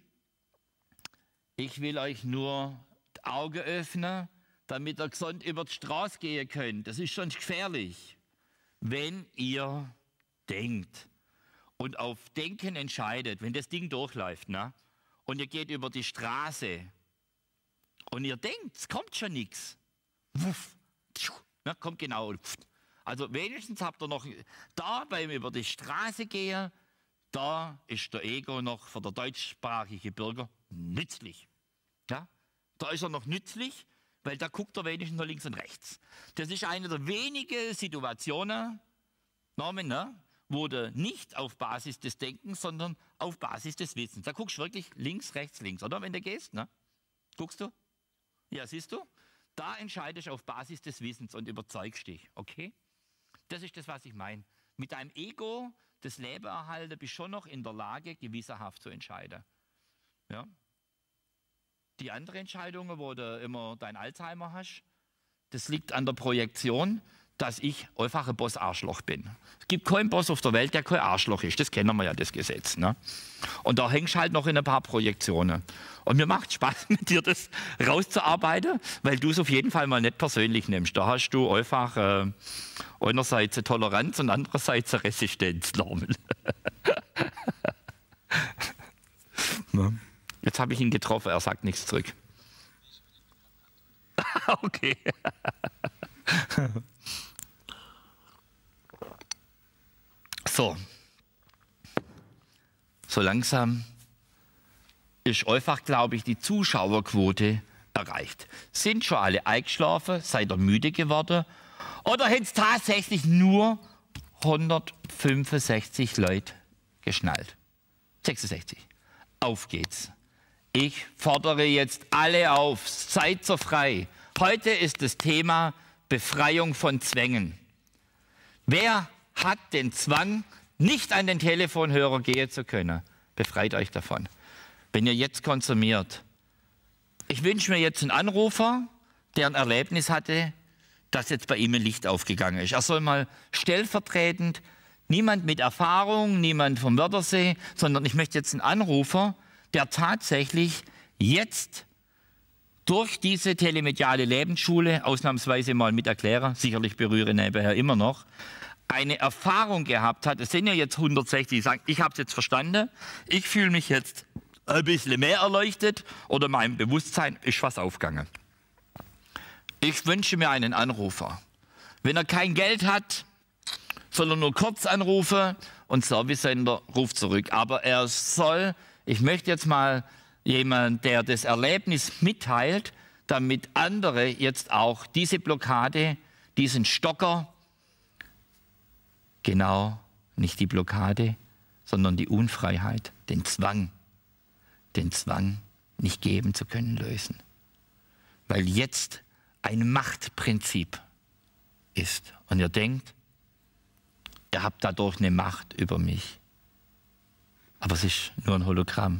Ich will euch nur die Augen öffnen, damit ihr gesund über die Straße gehen könnt. Das ist schon gefährlich, wenn ihr denkt und auf Denken entscheidet, wenn das Ding durchläuft, ne? Und ihr geht über die Straße und ihr denkt, es kommt schon nichts. Wuff, ne, kommt genau. Also wenigstens habt ihr noch, da beim über die Straße gehen, da ist der Ego noch für der deutschsprachige Bürger nützlich. Ja? Da ist er noch nützlich, weil da guckt er wenigstens nach links und rechts. Das ist eine der wenigen Situationen, Norman, ne, wurde nicht auf Basis des Denkens, sondern auf Basis des Wissens. Da guckst du wirklich links, rechts, links, oder? Wenn du gehst, ne? Guckst du? Ja, siehst du? Da entscheidest du auf Basis des Wissens und überzeugst dich, okay? Das ist das, was ich meine. Mit deinem Ego das Leben erhalten, bist du schon noch in der Lage, gewissenhaft zu entscheiden. Ja? Die andere Entscheidungen, wo du immer dein Alzheimer hast, das liegt an der Projektion, dass ich einfach ein Boss-Arschloch bin. Es gibt keinen Boss auf der Welt, der kein Arschloch ist. Das kennen wir ja, das Gesetz. Ne? Und da hängst du halt noch in ein paar Projektionen. Und mir macht Spaß, mit dir das rauszuarbeiten, weil du es auf jeden Fall mal nicht persönlich nimmst. Da hast du einfach einerseits eine Toleranz und andererseits eine Resistenznormel. Jetzt habe ich ihn getroffen, er sagt nichts zurück. Okay. So langsam ist einfach, glaube ich, die Zuschauerquote erreicht. Sind schon alle eingeschlafen? Seid ihr müde geworden? Oder hätten es tatsächlich nur 165 Leute geschnallt? 66. Auf geht's. Ich fordere jetzt alle auf, seid so frei. Heute ist das Thema Befreiung von Zwängen. Wer hat den Zwang, nicht an den Telefonhörer gehen zu können? Befreit euch davon. Wenn ihr jetzt konsumiert. Ich wünsche mir jetzt einen Anrufer, der ein Erlebnis hatte, dass jetzt bei ihm ein Licht aufgegangen ist. Er soll mal stellvertretend, niemand mit Erfahrung, niemand vom Wörthersee, sondern ich möchte jetzt einen Anrufer, der tatsächlich jetzt durch diese telemediale Lebensschule, ausnahmsweise mal mit Erklärer, sicherlich berühre nebenher immer noch, eine Erfahrung gehabt hat. Es sind ja jetzt 160, die sagen, ich habe es jetzt verstanden, ich fühle mich jetzt ein bisschen mehr erleuchtet oder meinem Bewusstsein ist was aufgegangen. Ich wünsche mir einen Anrufer. Wenn er kein Geld hat, soll er nur kurz anrufen und Servicecenter ruft zurück. Aber er soll, ich möchte jetzt mal jemanden, der das Erlebnis mitteilt, damit andere jetzt auch diese Blockade, diesen Stocker, genau, nicht die Blockade, sondern die Unfreiheit, den Zwang nicht geben zu können, lösen. Weil jetzt ein Machtprinzip ist. Und ihr denkt, ihr habt dadurch eine Macht über mich. Aber es ist nur ein Hologramm.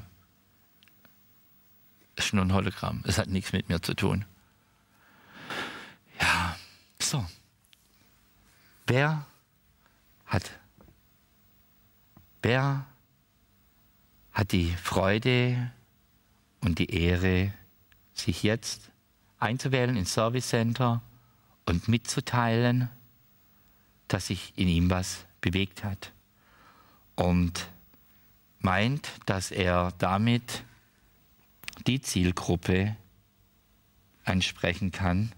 Es ist nur ein Hologramm. Es hat nichts mit mir zu tun. Ja, so. Wer hat die Freude und die Ehre, sich jetzt einzuwählen ins Service Center und mitzuteilen, dass sich in ihm was bewegt hat und meint, dass er damit die Zielgruppe ansprechen kann.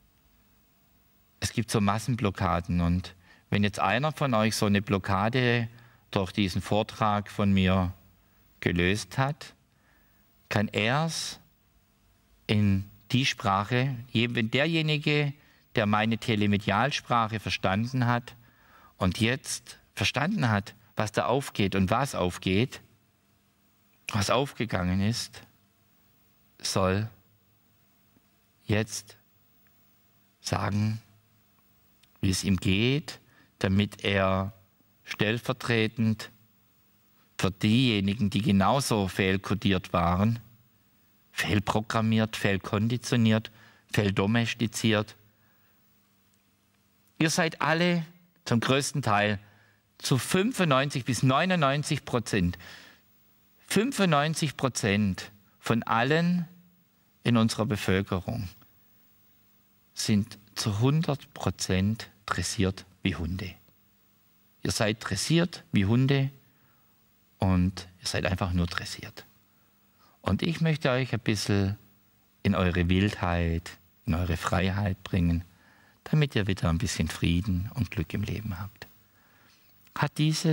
Es gibt so Massenblockaden und wenn jetzt einer von euch so eine Blockade durch diesen Vortrag von mir gelöst hat, kann er es in die Sprache, wenn derjenige, der meine Telemedialsprache verstanden hat und jetzt verstanden hat, was da aufgeht und was aufgeht, was aufgegangen ist, soll jetzt sagen, wie es ihm geht, damit er stellvertretend für diejenigen, die genauso fehlkodiert waren, fehlprogrammiert, fehlkonditioniert, fehldomestiziert. Ihr seid alle zum größten Teil zu 95 bis 99%, 95% von allen in unserer Bevölkerung sind zu 100% dressiert wie Hunde. Ihr seid dressiert wie Hunde und ihr seid einfach nur dressiert. Und ich möchte euch ein bisschen in eure Wildheit, in eure Freiheit bringen, damit ihr wieder ein bisschen Frieden und Glück im Leben habt. Hat dieser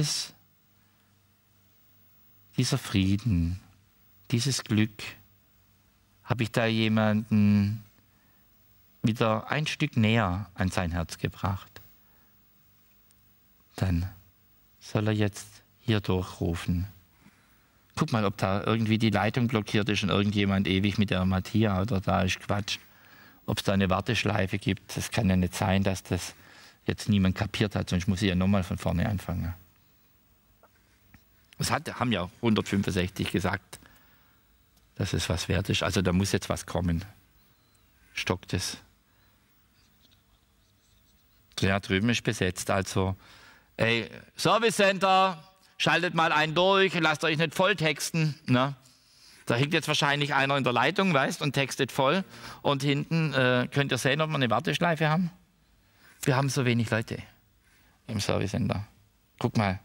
Frieden, dieses Glück, habe ich da jemanden wieder ein Stück näher an sein Herz gebracht? Dann soll er jetzt hier durchrufen. Guck mal, ob da irgendwie die Leitung blockiert ist und irgendjemand ewig mit der Matthias oder da ist Quatsch. Ob es da eine Warteschleife gibt. Das kann ja nicht sein, dass das jetzt niemand kapiert hat, sonst muss ich ja nochmal von vorne anfangen. Das haben ja 165 gesagt, dass es was wert ist. Also da muss jetzt was kommen. Stockt es. Ja, drüben ist besetzt. Also, ey, Service Center, schaltet mal einen durch, lasst euch nicht volltexten. Ne? Da hängt jetzt wahrscheinlich einer in der Leitung, weißt, und textet voll. Und hinten könnt ihr sehen, ob wir eine Warteschleife haben. Wir haben so wenig Leute im Service Center. Guck mal.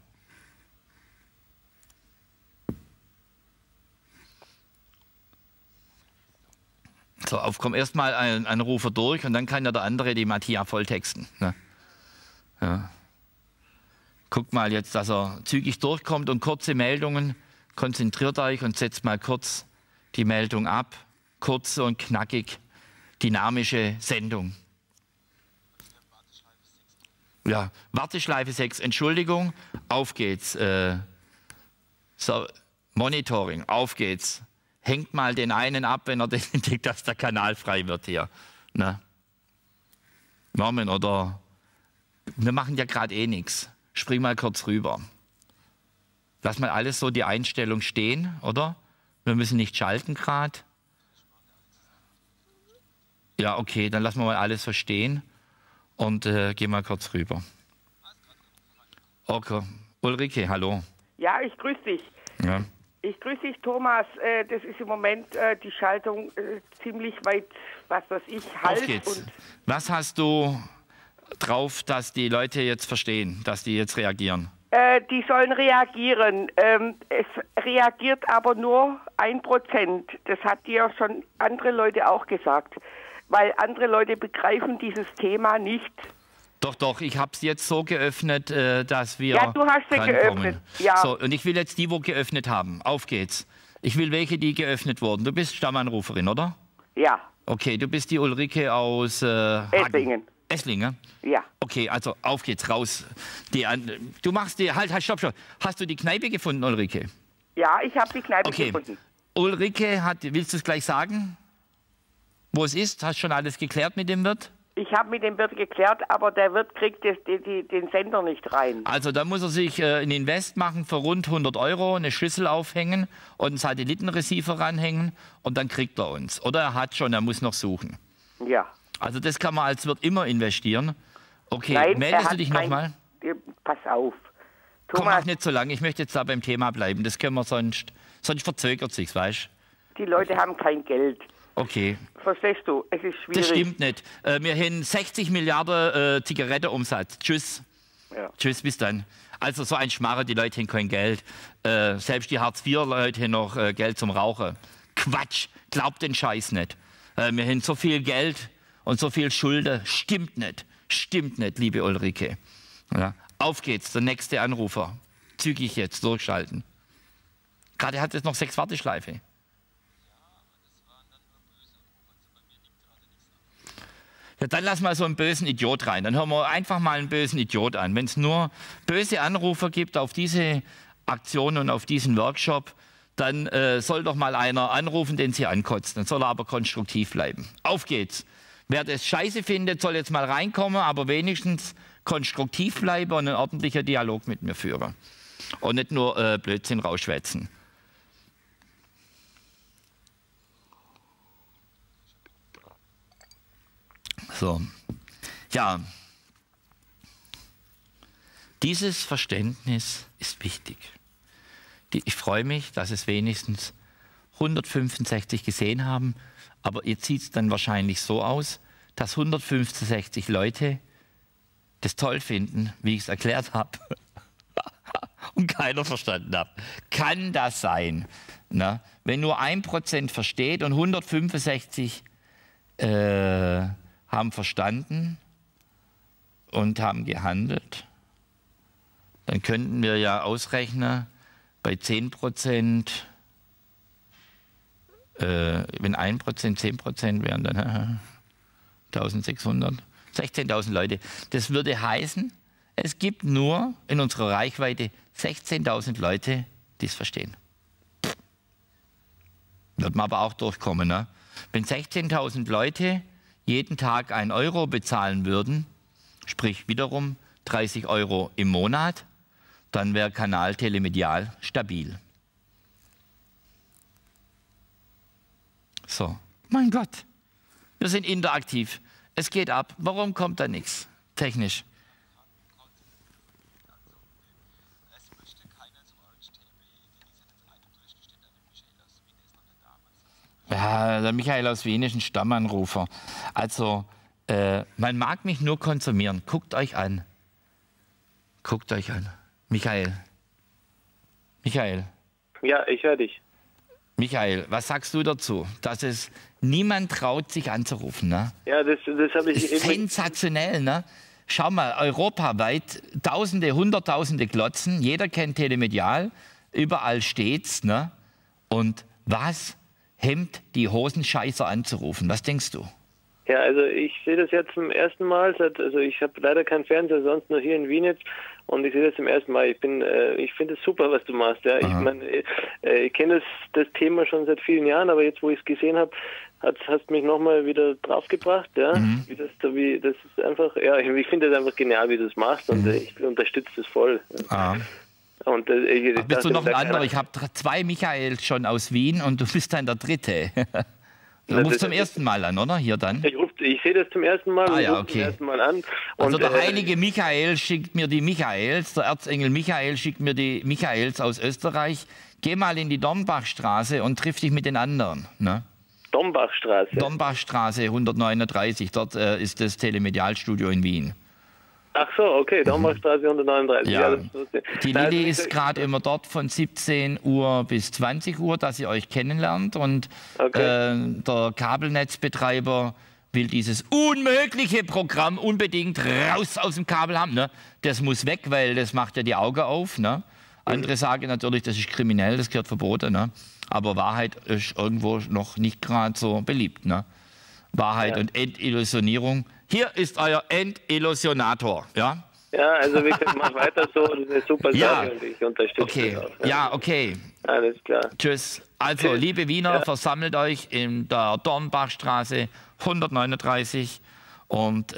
So, aufkommen erstmal ein Rufer durch und dann kann ja der andere die Matthias volltexten. Ne? Ja. Guckt mal jetzt, dass er zügig durchkommt und kurze Meldungen. Konzentriert euch und setzt mal kurz die Meldung ab. Kurz und knackig. Dynamische Sendung. Ja, Warteschleife 6, Entschuldigung. Auf geht's. So, Monitoring, auf geht's. Hängt mal den einen ab, wenn er denkt, dass der Kanal frei wird hier. Ne? Norman, oder wir machen ja gerade eh nichts. Spring mal kurz rüber. Lass mal alles so die Einstellung stehen, oder? Wir müssen nicht schalten gerade. Ja, okay, dann lassen wir mal alles so stehen und gehen mal kurz rüber. Okay. Ulrike, hallo. Ja, ich grüße dich. Ja. Ich grüße dich, Thomas. Das ist im Moment die Schaltung ziemlich weit, was weiß ich, halt. Auf geht's. Was hast du drauf, dass die Leute jetzt verstehen, dass die jetzt reagieren? Die sollen reagieren. Es reagiert aber nur 1%. Das hat dir schon andere Leute auch gesagt. Weil andere Leute begreifen dieses Thema nicht. Doch, doch, ich habe es jetzt so geöffnet, dass wir Ja, du hast sie geöffnet. Ja. So, und ich will jetzt die, wo geöffnet haben. Auf geht's. Ich will welche, die geöffnet wurden. Du bist Stammanruferin, oder? Ja. Okay, du bist die Ulrike aus Esslingen. Esslingen? Ja. Okay, also auf geht's, raus. Du machst die, halt, stopp. Hast du die Kneipe gefunden, Ulrike? Ja, ich habe die Kneipe gefunden. Ulrike willst du es gleich sagen? Wo es ist? Hast du schon alles geklärt mit dem Wirt? Ich habe mit dem Wirt geklärt, aber der Wirt kriegt den Sender nicht rein. Also da muss er sich ein Invest machen für rund 100 €, eine Schüssel aufhängen und einen Satellitenreceiver ranhängen und dann kriegt er uns. Oder er hat schon, er muss noch suchen. Ja. Also das kann man als Wirt immer investieren. Okay, Nein, meldest du dich nochmal? Pass auf. Komm, mach nicht so lange, ich möchte jetzt da beim Thema bleiben. Das können wir sonst verzögert sich's, weißt du? Die Leute haben kein Geld. Okay. Verstehst du? Es ist schwierig. Das stimmt nicht. Wir haben 60 Milliarden Zigarettenumsatz. Tschüss. Ja. Tschüss, bis dann. Also so ein Schmarre, die Leute haben kein Geld. Selbst die Hartz-IV-Leute haben noch Geld zum Rauchen. Quatsch, glaubt den Scheiß nicht. Wir haben so viel Geld und so viel Schulden. Stimmt nicht, liebe Ulrike. Ja. Auf geht's, der nächste Anrufer. Zügig jetzt durchschalten. Gerade hat es noch 6 Warteschleife. Ja, dann lass mal so einen bösen Idiot rein. Dann hören wir einfach mal einen bösen Idiot an. Wenn es nur böse Anrufer gibt auf diese Aktion und auf diesen Workshop, dann soll doch mal einer anrufen, den sie ankotzt. Dann soll er aber konstruktiv bleiben. Auf geht's. Wer das scheiße findet, soll jetzt mal reinkommen, aber wenigstens konstruktiv bleiben und einen ordentlichen Dialog mit mir führen. Und nicht nur Blödsinn rausschwätzen. So, ja, dieses Verständnis ist wichtig. Ich freue mich, dass es wenigstens 165 gesehen haben, aber jetzt sieht es dann wahrscheinlich so aus, dass 165 Leute das toll finden, wie ich es erklärt habe, und keiner verstanden hat. Kann das sein? Na, wenn nur 1% versteht und 165 haben verstanden und haben gehandelt, dann könnten wir ja ausrechnen, bei 10%, wenn 1% 10% wären, dann 1600, 16.000 Leute. Das würde heißen, Es gibt nur in unserer Reichweite 16.000 Leute, die es verstehen. Wird man aber auch durchkommen. Ne? Wenn 16.000 Leute jeden Tag 1 Euro bezahlen würden, sprich wiederum 30 Euro im Monat, dann wäre Kanal Telemedial stabil. So, mein Gott, wir sind interaktiv. Es geht ab. Warum kommt da nichts? Technisch. Ja, der Michael aus Wien ist ein Stammanrufer. Also, man mag mich nur konsumieren. Guckt euch an. Guckt euch an. Michael. Michael. Ja, ich höre dich. Michael, was sagst du dazu, dass es niemand traut, sich anzurufen? Ne? Ja, das habe ich ist sensationell, ne? Schau mal, europaweit Tausende, Hunderttausende Glotzen, jeder kennt Telemedial, überall steht's, ne? Und was hemmt die Hosenscheißer anzurufen? Was denkst du? Ja, also ich sehe das jetzt zum ersten Mal, also ich habe leider keinen Fernseher, sonst nur hier in Wien jetzt, und ich sehe das zum ersten Mal. Ich finde es super, was du machst. Ja. Ich meine, ich kenne das Thema schon seit vielen Jahren, aber jetzt, wo ich es gesehen habe, hast mich nochmal wieder draufgebracht. Ja. Das ist einfach, ja, ich finde es einfach genial, wie du es machst, und ich unterstütze das voll. Und, bist du noch ein anderer? Ich habe 2 Michaels schon aus Wien und du bist dann der dritte. Du rufst zum ersten Mal an, oder? Hier dann? Ich sehe das zum ersten Mal. Ja, okay. Zum ersten Mal an. Und, also der heilige Michael schickt mir die Michaels, der Erzengel Michael schickt mir die Michaels aus Österreich. Geh mal in die Dombachstraße und triff dich mit den anderen. Ne? Dombachstraße? Dombachstraße 139, dort ist das Telemedialstudio in Wien. Ach so, okay, Dombachstraße 139. Ja. Die Lilly ist gerade immer dort von 17 Uhr bis 20 Uhr, dass ihr euch kennenlernt. Und der Kabelnetzbetreiber will dieses unmögliche Programm unbedingt raus aus dem Kabel haben. Ne? Das muss weg, weil das macht ja die Augen auf. Ne? Andere sagen natürlich, das ist kriminell, das gehört verboten. Ne? Aber Wahrheit ist irgendwo noch nicht gerade so beliebt. Ne? Wahrheit und Entillusionierung. Hier ist euer Entillusionator, ja? Ja, also wir können mal weiter so, das ist eine super Sache und ich unterstütze das auch. Ja, okay. Alles klar. Tschüss. Also, liebe Wiener, versammelt euch in der Dornbachstraße 139 und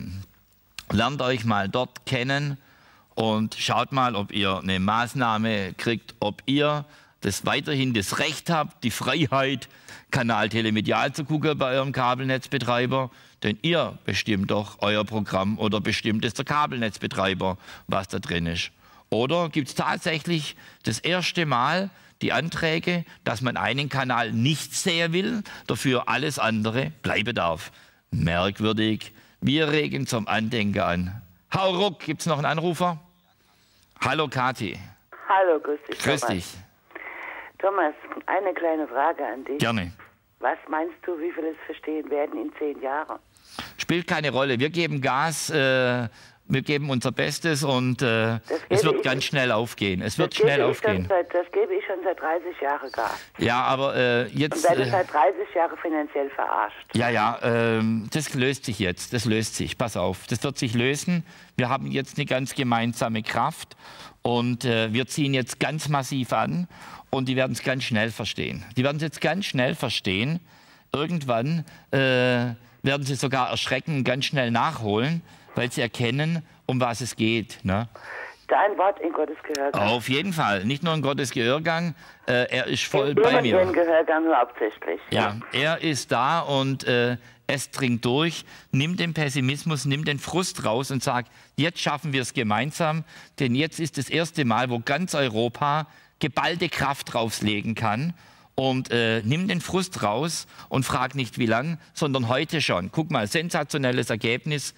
lernt euch mal dort kennen und schaut mal, ob ihr eine Maßnahme kriegt, ob ihr weiterhin das Recht habt, die Freiheit, Kanal Telemedial zu gucken bei eurem Kabelnetzbetreiber. Denn ihr bestimmt doch euer Programm oder bestimmt es der Kabelnetzbetreiber, was da drin ist. Oder gibt es tatsächlich das erste Mal die Anträge, dass man einen Kanal nicht sehen will, dafür alles andere bleiben darf. Merkwürdig. Wir regen zum Andenken an. Hau ruck, gibt es noch einen Anrufer? Hallo Kathi. Hallo, grüß dich. Grüß dich. Thomas, eine kleine Frage an dich. Gerne. Was meinst du, wie viele es verstehen werden in 10 Jahren? Spielt keine Rolle. Wir geben Gas, wir geben unser Bestes und es wird ganz schnell aufgehen. Es wird schnell aufgehen. Das gebe ich schon seit 30 Jahren Gas. Ja, aber jetzt... Und werde seit 30 Jahren finanziell verarscht. Ja, das löst sich jetzt. Das löst sich. Pass auf, das wird sich lösen. Wir haben jetzt eine ganz gemeinsame Kraft und wir ziehen jetzt ganz massiv an. Und die werden es ganz schnell verstehen. Die werden es jetzt ganz schnell verstehen. Irgendwann werden sie sogar erschrecken, ganz schnell nachholen, weil sie erkennen, um was es geht. Ne? Dein Wort in Gottes Gehörgang. Auf jeden Fall. Nicht nur in Gottes Gehörgang, er ist voll bei mir. In Gehörgang hauptsächlich. Ja, er ist da und es dringt durch. Nimm den Pessimismus, nimm den Frust raus und sag, jetzt schaffen wir es gemeinsam. Denn jetzt ist das erste Mal, wo ganz Europa geballte Kraft drauflegen kann und nimm den Frust raus und frag nicht wie lang, sondern heute schon. Guck mal, sensationelles Ergebnis.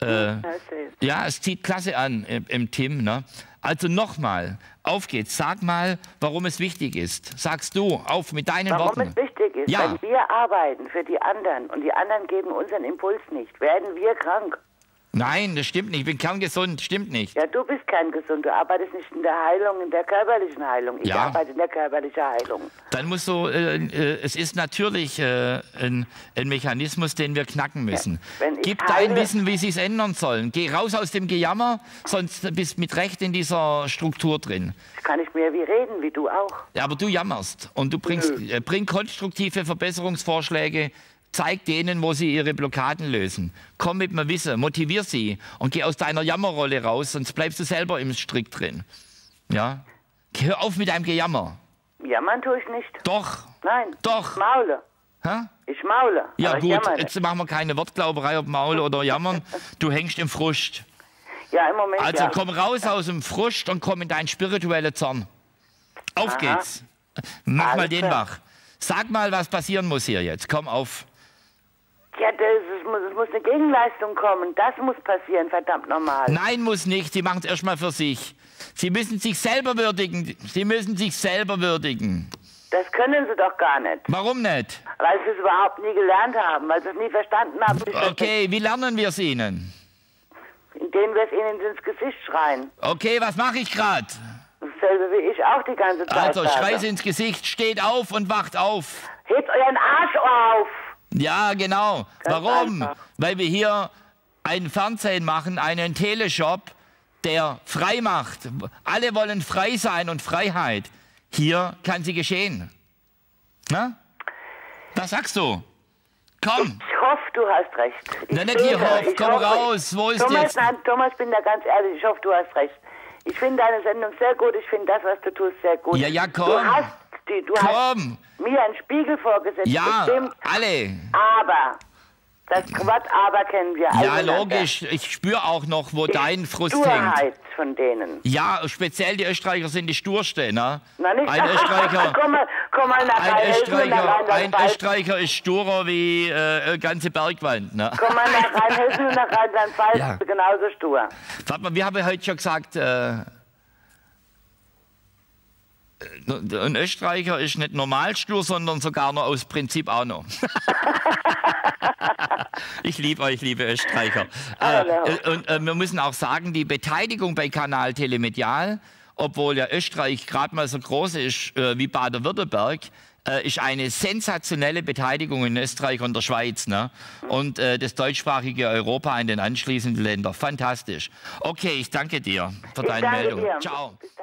Ja, es zieht klasse an im Tim. Ne? Also nochmal, auf geht's. Sag mal, warum es wichtig ist. Sagst du, auf mit deinen Worten. Warum es wichtig ist, ja. Wenn wir arbeiten für die anderen und die anderen geben unseren Impuls nicht, werden wir krank. Nein, das stimmt nicht. Ich bin kerngesund, stimmt nicht. Ja, du bist kerngesund. Du arbeitest nicht in der Heilung, in der körperlichen Heilung. Ich arbeite in der körperlichen Heilung. Dann musst du, es ist natürlich ein Mechanismus, den wir knacken müssen. Ja, gib dein Wissen, wie sie es ändern sollen. Geh raus aus dem Gejammer, sonst bist du mit Recht in dieser Struktur drin. Das kann ich mir wie reden, wie du auch. Ja, aber du jammerst und du bring konstruktive Verbesserungsvorschläge. Zeig denen, wo sie ihre Blockaden lösen. Komm mit mir Wissen, motivier sie und geh aus deiner Jammerrolle raus, sonst bleibst du selber im Strick drin. Ja? Hör auf mit deinem Gejammer. Jammern tue ich nicht. Doch. Nein. Doch. Ich maule. Hä? Ich maule. Ja gut, jetzt machen wir keine Wortglauberei, ob Maul oder Jammern. Du hängst im Frust. Ja, im Moment Also komm raus aus dem Frust und komm in deinen spirituellen Zorn. Auf geht's. Mach mal den wach. Sag mal, was passieren muss hier jetzt. Komm auf. Ja, es muss eine Gegenleistung kommen. Das muss passieren, verdammt normal. Nein, muss nicht. Sie machen es erstmal für sich. Sie müssen sich selber würdigen. Sie müssen sich selber würdigen. Das können sie doch gar nicht. Warum nicht? Weil sie es überhaupt nie gelernt haben, weil sie es nie verstanden haben. Okay, wie lernen wir es ihnen? Indem wir es ihnen ins Gesicht schreien. Okay, was mache ich gerade? Dasselbe wie ich auch die ganze Zeit. Also, schreit ins Gesicht, steht auf und wacht auf. Hebt euren Arsch auf! Ja, genau. Ganz warum? einfach. Weil wir hier einen Fernsehen machen, einen Teleshop, der frei macht. Alle wollen frei sein und Freiheit. Hier kann sie geschehen. Na? Was sagst du? Komm. Ich hoffe, du hast recht. Na, nicht hier hoff, komm raus. Wo ist Thomas, jetzt? Nein, Thomas, ich bin da ganz ehrlich. Ich hoffe, du hast recht. Ich finde deine Sendung sehr gut. Ich finde das, was du tust, sehr gut. Ja, komm. Du hast mir einen Spiegel vorgesetzt. Ja, bestimmt. alle. Aber, das Wort Aber kennen wir alle. Ja, logisch. Ich spüre auch noch, wo dein Frust Sturheit hängt. von denen. Ja, speziell die Österreicher sind die Sturste, ne? Na, nicht? Ein Österreicher, komm mal nach ein Österreicher ist sturer wie ganze Bergwand, ne? Komm mal nach Rheinhessen und nach Rheinland-Pfalz, Ja. genauso stur. Warte mal, wir haben heute schon gesagt, ein Österreicher ist nicht normal stur, sondern sogar noch aus Prinzip auch noch. Ich liebe euch, liebe Österreicher. Und wir müssen auch sagen, die Beteiligung bei Kanal Telemedial, obwohl ja Österreich gerade mal so groß ist wie Baden-Württemberg, ist eine sensationelle Beteiligung in Österreich und der Schweiz, ne? Und das deutschsprachige Europa in den anschließenden Ländern. Fantastisch. Okay, ich danke dir für deine Meldung. Ciao.